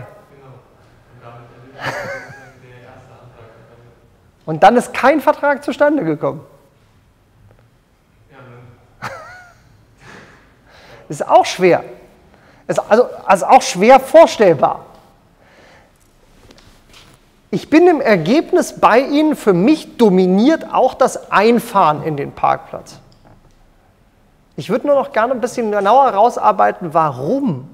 A: Und dann ist kein Vertrag zustande gekommen. Ist auch schwer. Ist also auch schwer vorstellbar. Ich bin im Ergebnis bei Ihnen, für mich dominiert auch das Einfahren in den Parkplatz. Ich würde nur noch gerne ein bisschen genauer herausarbeiten, warum.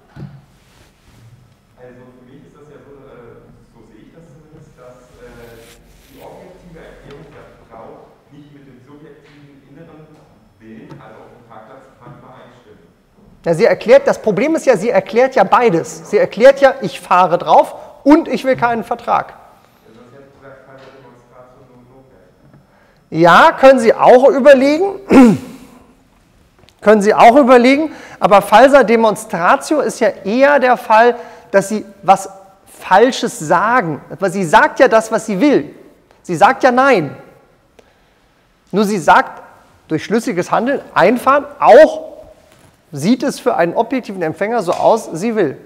H: Also für mich ist das ja so, so sehe ich das zumindest, dass die objektive Erklärung der Frau nicht mit dem subjektiven inneren Willen, also auf dem Parkplatz übereinstimmt.
A: Ja, das Problem ist ja, sie erklärt ja beides. Sie erklärt ja, ich fahre drauf und ich will keinen Vertrag.
H: Also sonst hätte ich gesagt, kann der Demonstration nur notwendig.
A: Ja, können Sie auch überlegen. Können Sie auch überlegen, aber falsa demonstratio ist ja eher der Fall, dass Sie was Falsches sagen. Aber sie sagt ja das, was sie will. Sie sagt ja Nein. Nur sie sagt durch schlüssiges Handeln, Einfahren, auch sieht es für einen objektiven Empfänger so aus, sie will.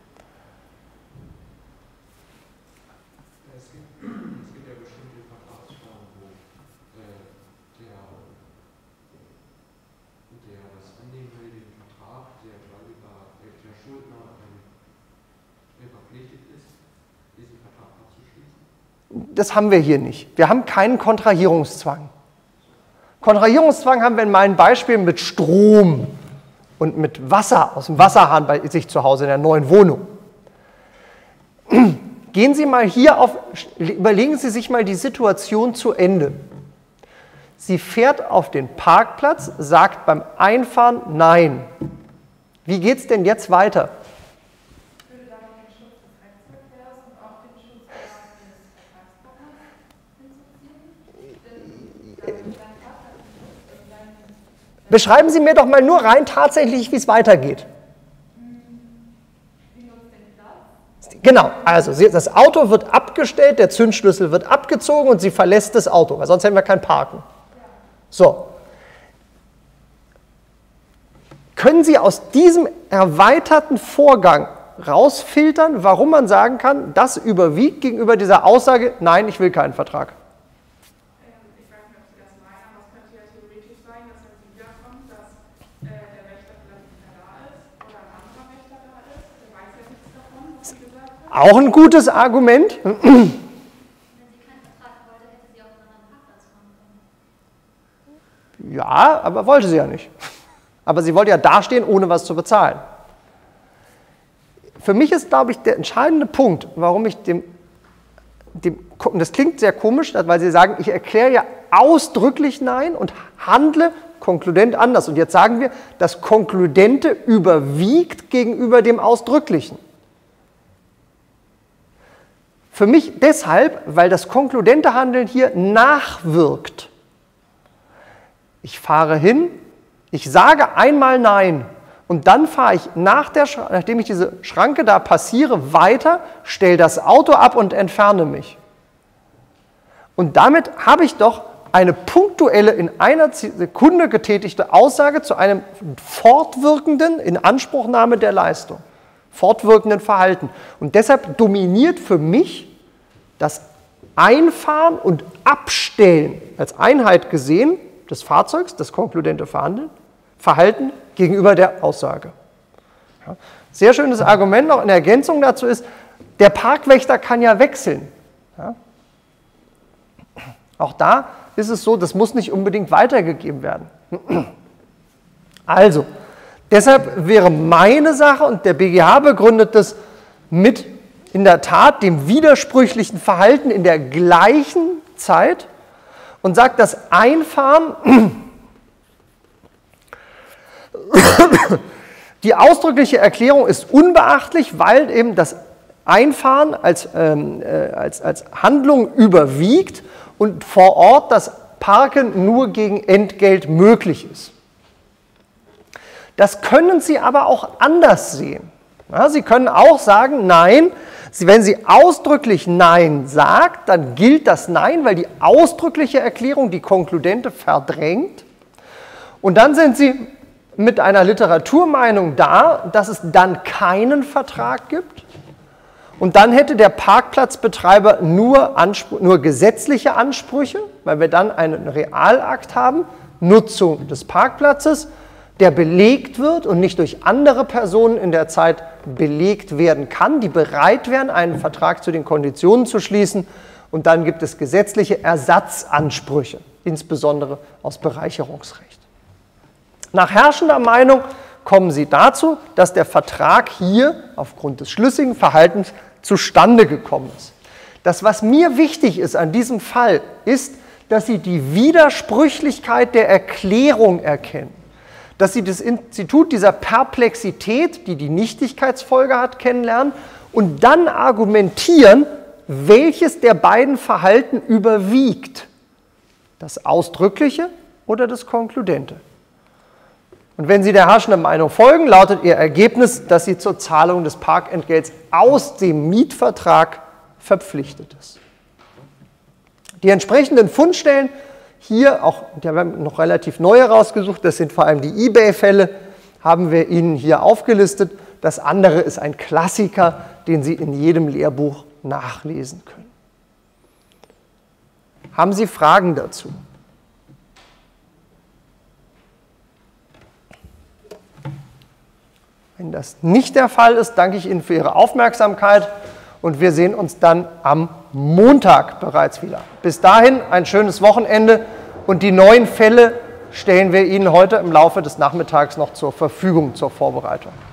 I: Es gibt ja bestimmte Vertragsformen, wo der verpflichtet ist, diesen Vertrag abzuschließen?
A: Das haben wir hier nicht. Wir haben keinen Kontrahierungszwang. Kontrahierungszwang haben wir in meinen Beispielen mit Strom und mit Wasser aus dem Wasserhahn bei sich zu Hause in der neuen Wohnung. Gehen Sie mal hier auf, überlegen Sie sich mal die Situation zu Ende. Sie fährt auf den Parkplatz, sagt beim Einfahren Nein. Wie geht es denn jetzt weiter?
D: Ich würde dann den Schutz des Rechtsverkehrs und auch den Schutz des Vertragspartners hinzuziehen.
A: Beschreiben Sie mir doch mal nur rein tatsächlich, wie es weitergeht. Genau, also das Auto wird abgestellt, der Zündschlüssel wird abgezogen und sie verlässt das Auto, weil sonst hätten wir kein Parken. So. Können Sie aus diesem erweiterten Vorgang rausfiltern, warum man sagen kann, das überwiegt gegenüber dieser Aussage, nein, ich will keinen Vertrag?
D: Ich weiß nicht, ob Sie das meinen, aber es könnte ja theoretisch sein, dass wenn Sie wiederkommen, dass der Wächter vielleicht nicht mehr da ist oder ein anderer Wächter da ist. Der weiß ja nichts davon, was Sie gesagt haben.
A: Auch ein gutes Argument.
C: Wenn sie keinen Vertrag wollte, hätte sie auf einen anderen Parkplatz fahren können.
A: Ja, aber wollte sie ja nicht. Aber sie wollte ja dastehen, ohne was zu bezahlen. Für mich ist, glaube ich, der entscheidende Punkt, warum ich und das klingt sehr komisch, weil Sie sagen, ich erkläre ja ausdrücklich Nein und handle konkludent anders. Und jetzt sagen wir, das Konkludente überwiegt gegenüber dem Ausdrücklichen. Für mich deshalb, weil das konkludente Handeln hier nachwirkt. Ich fahre hin, ich sage einmal Nein und dann fahre ich, nachdem ich diese Schranke da passiere, weiter, stelle das Auto ab und entferne mich. Und damit habe ich doch eine punktuelle, in einer Sekunde getätigte Aussage zu einem fortwirkenden Inanspruchnahme der Leistung, fortwirkenden Verhalten. Und deshalb dominiert für mich das Einfahren und Abstellen als Einheit gesehen des Fahrzeugs, das konkludente Verhalten gegenüber der Aussage. Ja. Sehr schönes Argument noch in Ergänzung dazu ist, der Parkwächter kann ja wechseln. Ja. Auch da ist es so, das muss nicht unbedingt weitergegeben werden. Also, deshalb wäre meine Sache, und der BGH begründet das mit in der Tat dem widersprüchlichen Verhalten in der gleichen Zeit und sagt, das Einfahren, die ausdrückliche Erklärung ist unbeachtlich, weil eben das Einfahren als Handlung überwiegt und vor Ort das Parken nur gegen Entgelt möglich ist. Das können Sie aber auch anders sehen. Ja, Sie können auch sagen, nein, wenn Sie ausdrücklich Nein sagt, dann gilt das Nein, weil die ausdrückliche Erklärung die konkludente verdrängt. Und dann sind Sie mit einer Literaturmeinung da, dass es dann keinen Vertrag gibt. Und dann hätte der Parkplatzbetreiber nur gesetzliche Ansprüche, weil wir dann einen Realakt haben, Nutzung des Parkplatzes, der belegt wird und nicht durch andere Personen in der Zeit belegt werden kann, die bereit wären, einen Vertrag zu den Konditionen zu schließen. Und dann gibt es gesetzliche Ersatzansprüche, insbesondere aus Bereicherungsrecht. Nach herrschender Meinung kommen Sie dazu, dass der Vertrag hier aufgrund des schlüssigen Verhaltens zustande gekommen ist. Das, was mir wichtig ist an diesem Fall, ist, dass Sie die Widersprüchlichkeit der Erklärung erkennen, dass Sie das Institut dieser Perplexität, die die Nichtigkeitsfolge hat, kennenlernen und dann argumentieren, welches der beiden Verhalten überwiegt, das Ausdrückliche oder das Konkludente. Und wenn Sie der herrschenden Meinung folgen, lautet Ihr Ergebnis, dass Sie zur Zahlung des Parkentgelts aus dem Mietvertrag verpflichtet ist. Die entsprechenden Fundstellen, hier auch, die haben wir noch relativ neu herausgesucht, das sind vor allem die eBay-Fälle, haben wir Ihnen hier aufgelistet. Das andere ist ein Klassiker, den Sie in jedem Lehrbuch nachlesen können. Haben Sie Fragen dazu? Wenn das nicht der Fall ist, danke ich Ihnen für Ihre Aufmerksamkeit und wir sehen uns dann am Montag bereits wieder. Bis dahin ein schönes Wochenende und die neuen Fälle stellen wir Ihnen heute im Laufe des Nachmittags noch zur Verfügung zur Vorbereitung.